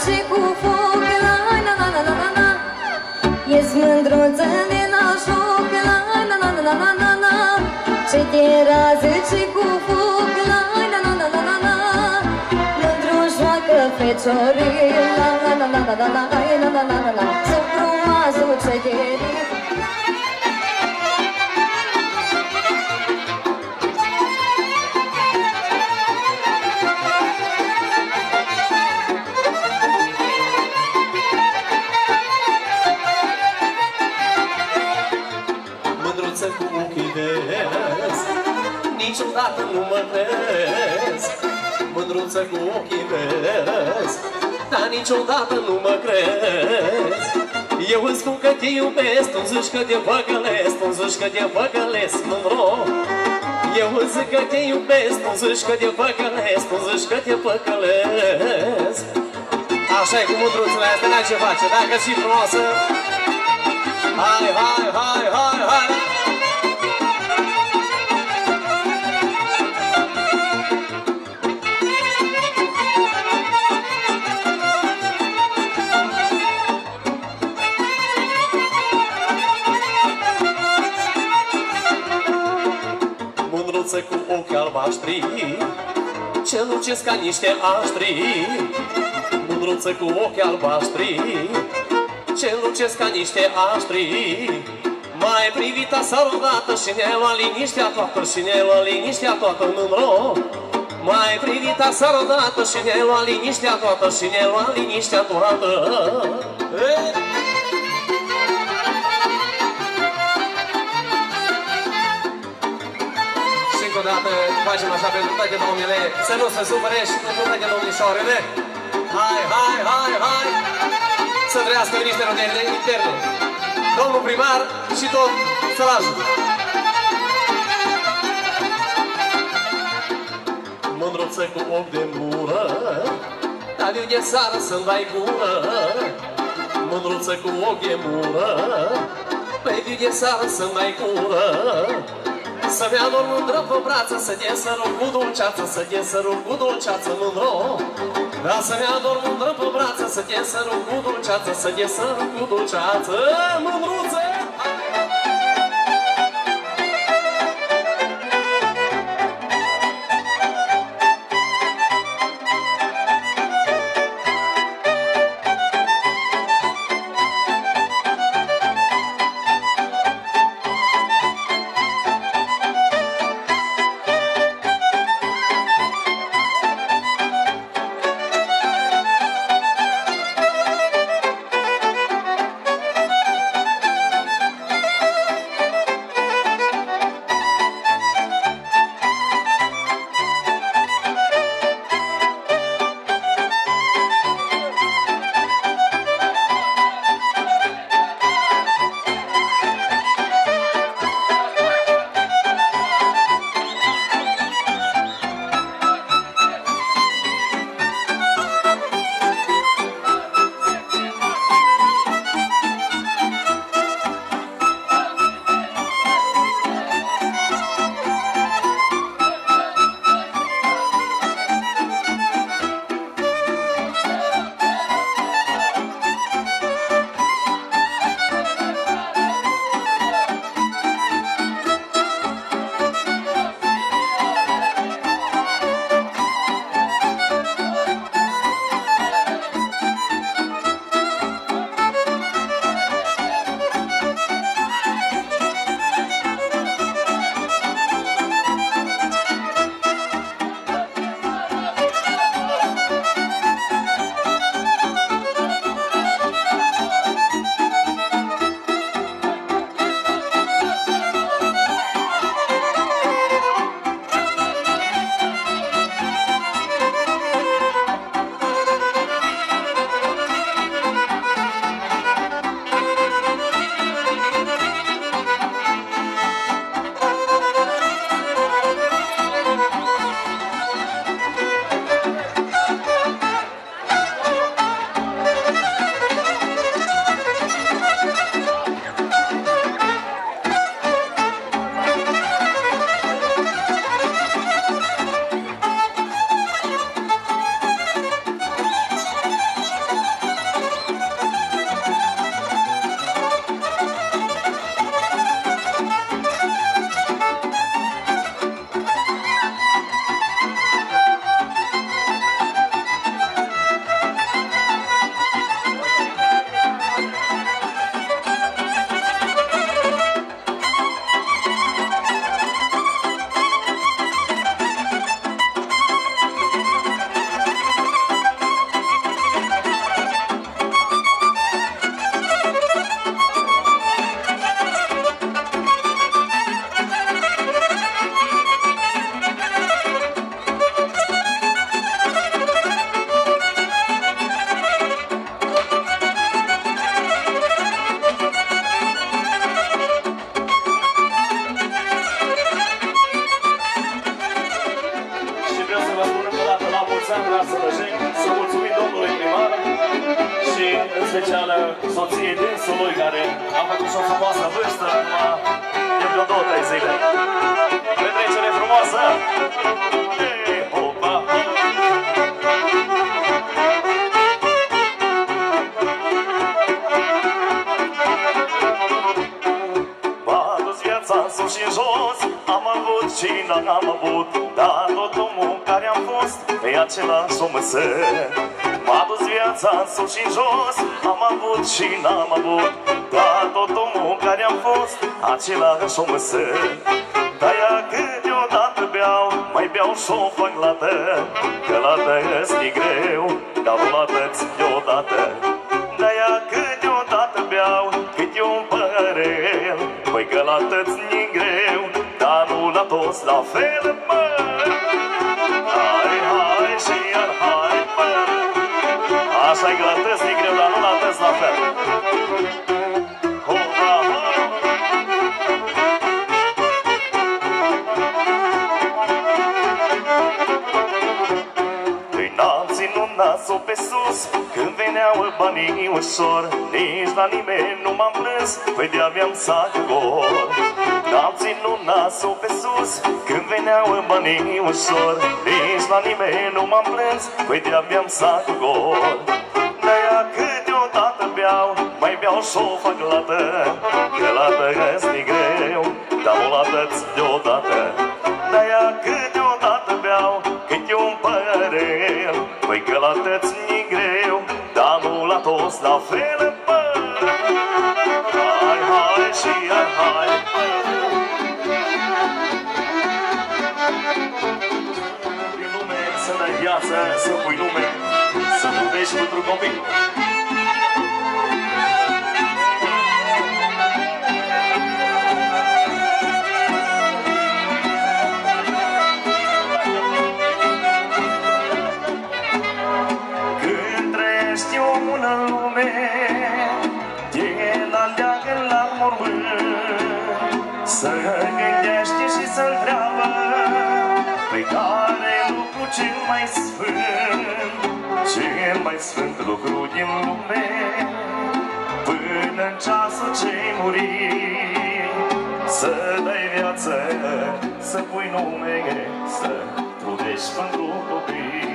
și cu foc, la la la la la la la. Ești mândruță de nașoc, la la la la la la la. Ce te rază și cu foc, la la la la la la la. Mândru joacă feciorul, la la la la la la la la la la la. Să frumoasă ce te Cu ochii vezi, niciodată nu mă crezi. Mândruță cu ochii vezi, dar niciodată nu mă crezi. Eu îți spun că te iubesc, tu zici că te păcălesc, tu zici că te păcălesc, mândro. Eu îți zic că te iubesc, tu zici că te păcălesc, tu zici că te păcălesc. Așa e cu mândruțele astea, n-ai ce face, dacă și frumoasă. Hai, hai, hai, hai, hai! Mândruță cu ochi albaștri, ce lucesc ca niște aștri. Mândruță cu ochi albaștri, ce lucesc ca niște aștri. Mai privita s-a rugată și ne-a luat liniștea toată, și ne-a luat liniștea toată, mândro. Mai privita s-a rugată și ne-a luat liniștea toată, și ne-a luat liniștea toată. Și încă o dată facem așa pentru toate domnile, să nu se supere și pentru toate domnișoarele. Hai, hai, hai, hai! Să trăiască Ministerul de Interne, domnul primar și tot sălajul. Mândruță cu ochi de mură, dar viu de sară să-mi dai gură. Mândruță cu ochi de mură, pe viu de sară să-mi dai gură. Să-mi ador mândră pe brață, să te sărut cu dulceață, să te sărut cu dulceață, mândro. Da, să-mi ador mândră pe brață, să te sărut cu dulceață, să te sărut cu dulceață, mândruță! în special soției dânsului care a făcut și o frumoasă vârstă, e vreo 2-3 zile. Petrecere frumoasă! Opa! M-a dus viața în sus și în jos, am avut și n-am avut, dar tot omul care am fost pe același om m-a dus viața în sus și în jos, am avut și n-am avut, dar tot omul care am fost același om de-aia câteodată beau, mai beau și-o fac lată, că lată-ți-i greu, dar o lată-ți deodată. De-aia câteodată beau, câte un părel, păi că lată-ți-i greu, dar nu la toți la fel, mă. Hai, hai și iar hai, mă. Așa-i că lată-ți-i greu, dar nu lată-ți la fel. Nasul pe sus, când veneau banii ușor, nici la nimeni nu m-am plâns, păi de-aveam sacul gol. N-am ținut nasul pe sus, când veneau banii ușor, nici la nimeni nu m-am plâns, păi de-aveam sacul gol. De-aia câteodată beau, mai beau și-o fac lată, că lată-ți-i greu, dar o lată-ți deodată. De-aia câteodată beau, câte un părel, păi că lată-ți-i greu, dar nu la toți la fel, bă. Hai, hai și hai, hai, bă. Prin lume să dai viață, să pui nume, să plutești pentru copii. Să gândește și să întreabă, păi care lucru cel mai sfânt, cel mai sfânt lucru din lume, până în ceasul ce-i muri, să dai viață, să pui nume, să trudești pentru copii.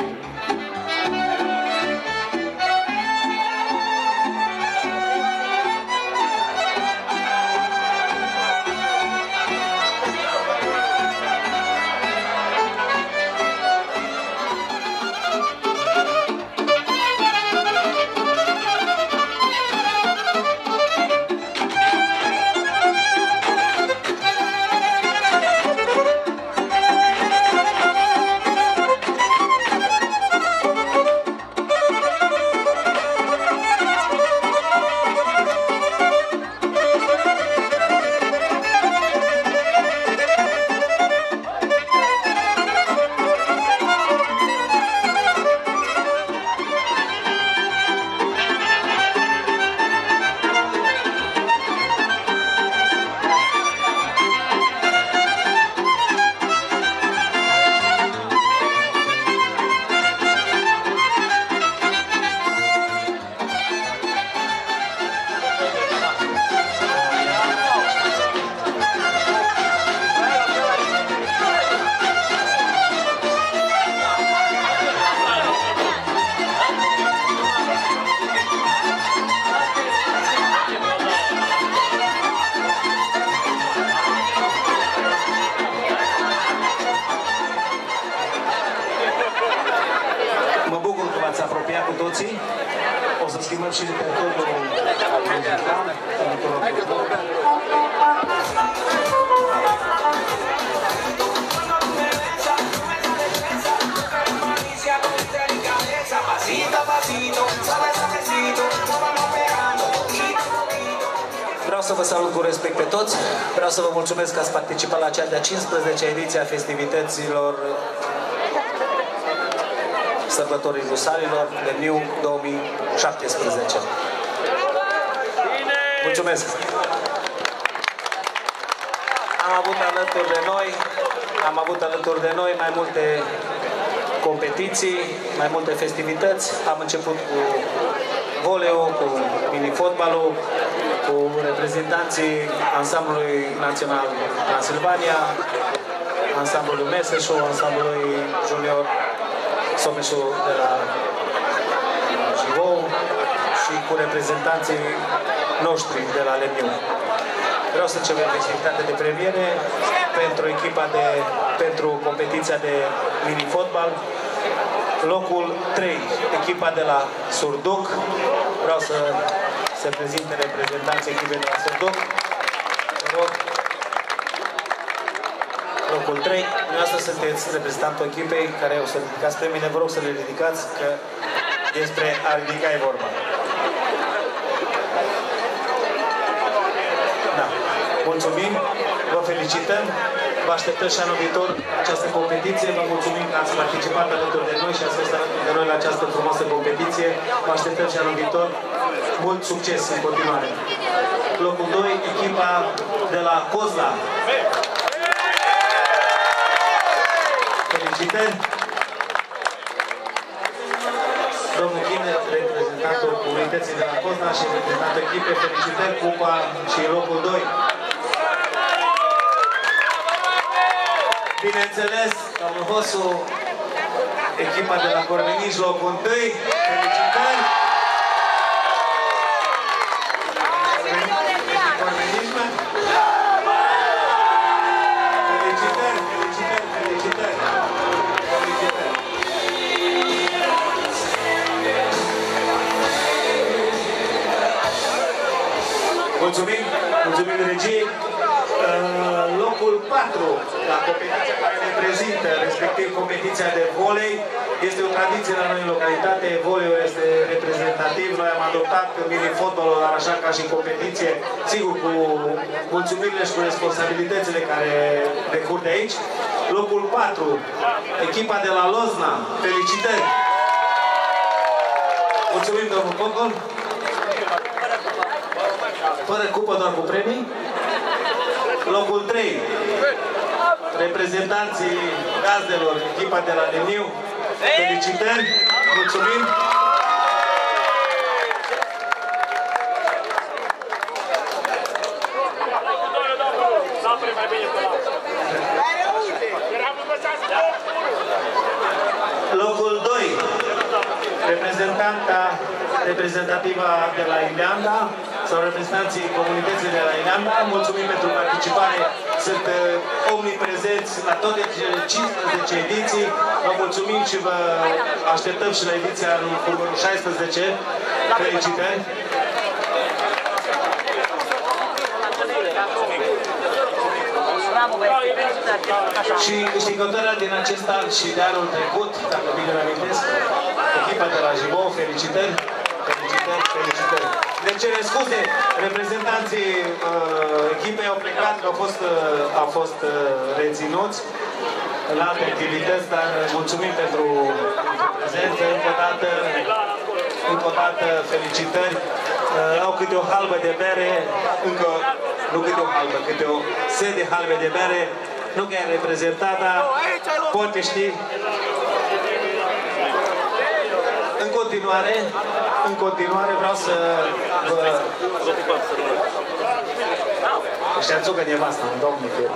O să schimbăm și repertoriul muzical. Vreau să vă salut cu respect pe toți. Vreau să vă mulțumesc că ați participat la cea de-a 15-a ediție a festivităților Sărbătorii Rusalilor Lemniu 2017. Mulțumesc! Am avut alături de noi mai multe competiții, mai multe festivități. Am început cu voleu, cu mini-fotbalul, cu reprezentanții ansamblului național Transilvania, ansamblului Meseșu, ansamblului junior Someșu de la Jivou și cu reprezentanții noștri de la Lemniu. Vreau să cerem festivitate de premiere pentru competiția de mini-fotbal. Locul 3, echipa de la Surduc. Vreau să se prezinte reprezentanții echipei de la Surduc. Vă rog. Locul 3. Dumneavoastră sunteți reprezentantul echipei care o să ridicați premiile. Vă rog să le ridicați, că despre a ridica e vorba. Da. Mulțumim, vă felicităm. Vă așteptăm și anul viitor această competiție. Vă mulțumim că ați participat alături de noi și ați fost alături de noi la această frumoasă competiție. Vă așteptăm și anul viitor. Mult succes în continuare. Locul 2, echipa de la Cozla. Felicitări! Domnul Chine, reprezentantul comunității de la Cozla și reprezentantul echipei. Felicitări, cupa și locul 2. Bineînțeles, domnul Hosu, echipa de la Cormeniș, locul 1. Felicitări! Cormeniș, felicitări, felicitări, felicitări! Mulțumim, mulțumim regiei. Locul 4 la competiția care ne prezintă, respectiv competiția de volei. Este o tradiție la noi în localitate, voleiul este reprezentativ. Noi am adoptat mini-fotbalul așa ca și competiție, sigur cu mulțumirile și cu responsabilitățile care decurg de aici. Locul 4, echipa de la Lozna. Felicitări! Mulțumim, domnul Cocol. Fără cupă, doar cu premii. Locul 3, reprezentanții gazdelor, echipa de la Lemniu. Felicitări, mulțumim! Locul 2, reprezentativa de la Ileanda sau reprezentanții comunității de la Ileanda. Mulțumim pentru participare. Sunt omniprezenți la toate cele 15 ediții. Vă mulțumim și vă așteptăm și la ediția numărul 16. Felicitări! Și câștigătoarea din acest an și de anul trecut, dacă bine îmi amintesc, echipa de la Jibou, felicitări, felicitări, felicitări. Ne cere scuze, reprezentanții echipei au plecat, au fost reținuți în alte activități, dar mulțumim pentru prezență, încă o dată felicitări. Au câte o halbă de bere, încă nu câte o halbă, câte o set de halbe de bere, nu că e reprezentat, dar poate ști. În continuare vreau să vă... Ăștia țucă nevasta, domnul Fier.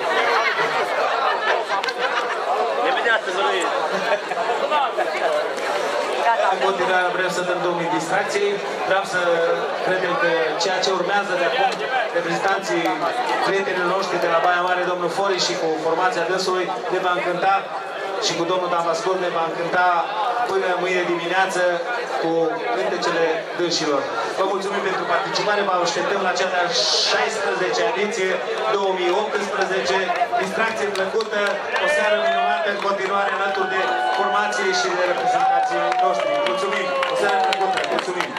În continuare vrem să dăm domnului distracției. Vreau să credem că ceea ce urmează de acum, reprezentanții prietenilor noștri de la Baia Mare, domnul Fori și cu formația dânsului, ne va încânta și cu domnul Damascur ne va încânta până mâine dimineață cu cântecele dânșilor. Vă mulțumim pentru participare, vă așteptăm la cea de-a 16-a ediție 2018. Distracție plăcută, o seară minunată în continuare alături de formații și de reprezentanții noștri. Mulțumim! O seară plăcută! Mulțumim!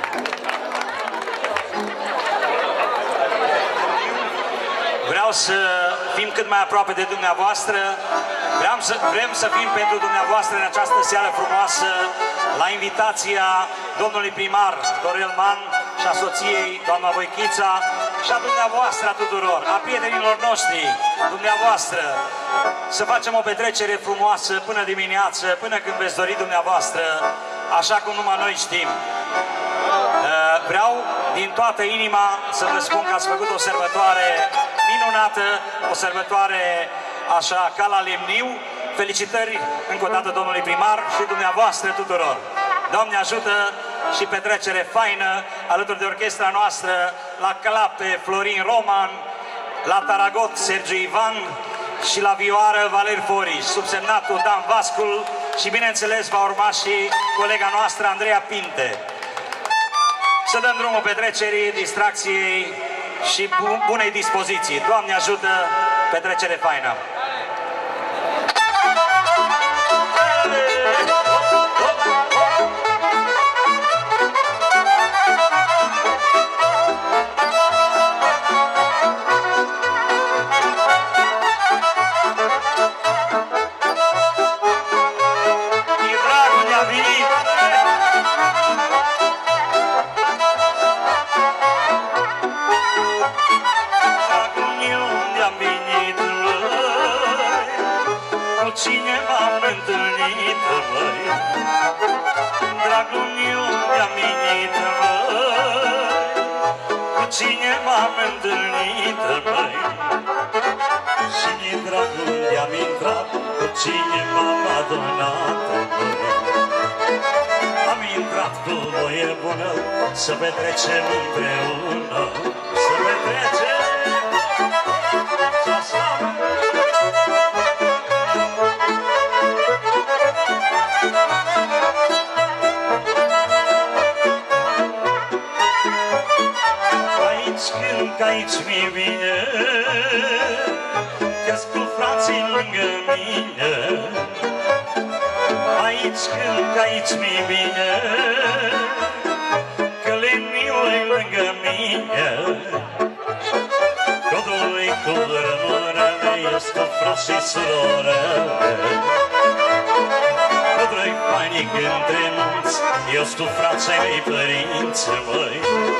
Vreau să fim cât mai aproape de dumneavoastră. Vrem să fim pentru dumneavoastră în această seară frumoasă la invitația domnului primar Dorel Man și a soției doamna Voichița și a dumneavoastră a tuturor, a prietenilor noștri, dumneavoastră, să facem o petrecere frumoasă până dimineață, până când veți dori dumneavoastră, așa cum numai noi știm. din toată inima să vă spun că ați făcut o sărbătoare minunată, o sărbătoare așa ca la Lemniu. Felicitări încă o dată domnului primar și dumneavoastră tuturor. Doamne ajută și petrecere faină alături de orchestra noastră, la clape Florin Roman, la taragot Sergiu Ivan și la vioară Valer Foriș, subsemnatul Dan Vascul și bineînțeles va urma și colega noastră Andreea Pinte. Să dăm drumul petrecerii, distracției și bunei dispoziții. Doamne ajută, petrecere faină! Cine m-am întâlnit, măi, dragul meu mi-am minit, măi, cu cine m-am întâlnit, măi, și din dragul i-am intrat, cu cine m-am adunat, măi. Am intrat cu voie bună, să petrecem împreună, să petrecem, să că aici mi-e bine, că-s cu frații lângă mine. Aici când aici mi-e bine, că Lemniul-i lângă mine. Codul-i cu rămurele, ești cu frați și surorele. Codul-i fainic între munți, ești cu frații mei părinți, măi.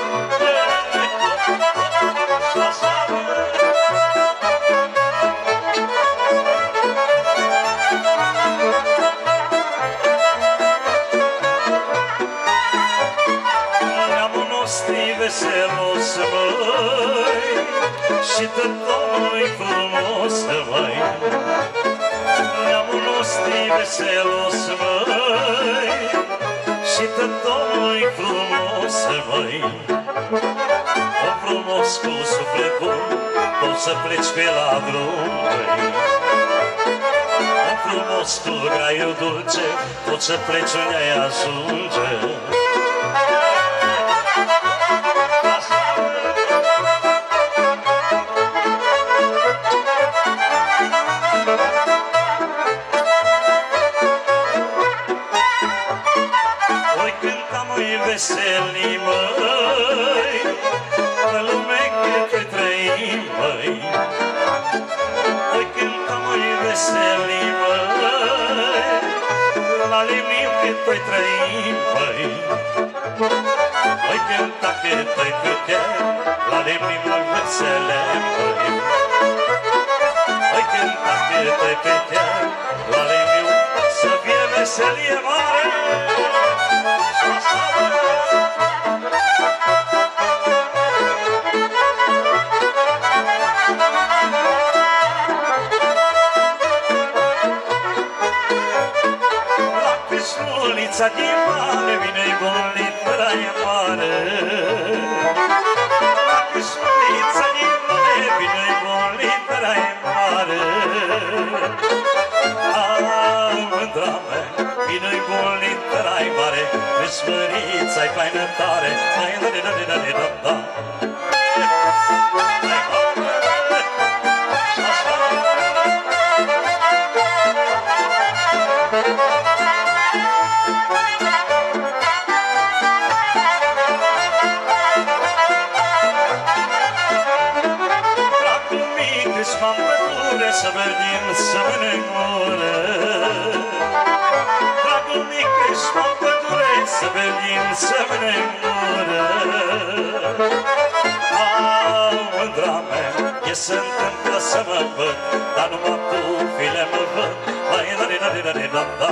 Neamul nostru-i veselos, măi, și tot omul-i frumos, măi. Neamul nostru-i veselos, măi, și tot omul-i frumos, măi. Om frumos cu suflet bun, poți să pleci pe la drum, măi. Om frumos cu graiul dulce, poți să pleci unde ai ajunge. Oi cânta, măi, veselii, măi, pe lume cât trăim, măi. Oi cânta, măi, veselii, măi, la Lemniu cât trăim, măi. Oi cânta cât-i putea, la Lemniu noi veselem, măi. Oi cânta cât-i putea, la Lemniu să fie veselie mare. La Crișnulița din mare vine-i bolnița e mare. La Crișnulița din mare vine-i bolnița e mare. Mândra mea, vine-i bolnița-i mare, Crișmărița-i faină tare, da-da-da-da-da-da-da. Dragul mic, Crișma-n pădure, să vedem să mănânc mure. Dragul mic, Crișma-n pădure, să vedem să mănânc mure. Mândra mea, e să întâmplă să mă văd, dar numai pufile mă văd, mai da-da-da-da-da-da.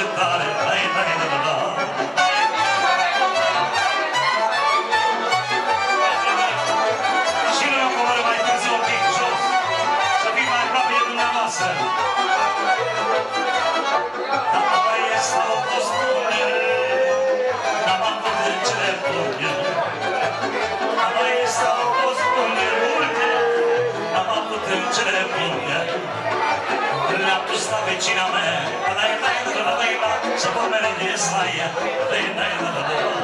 tare, dai, dai, da, da, da. Și noi o coboră mai târziu un pic jos, să fim mai aproape de dumneavoastră. Dacă mai este o postune, n-am avut de cele bune. Dacă mai este o postune multe, n-am avut de cele bune. Le-am pus la vecina mea, să pomene de slaia, dai, dai, da, da, da.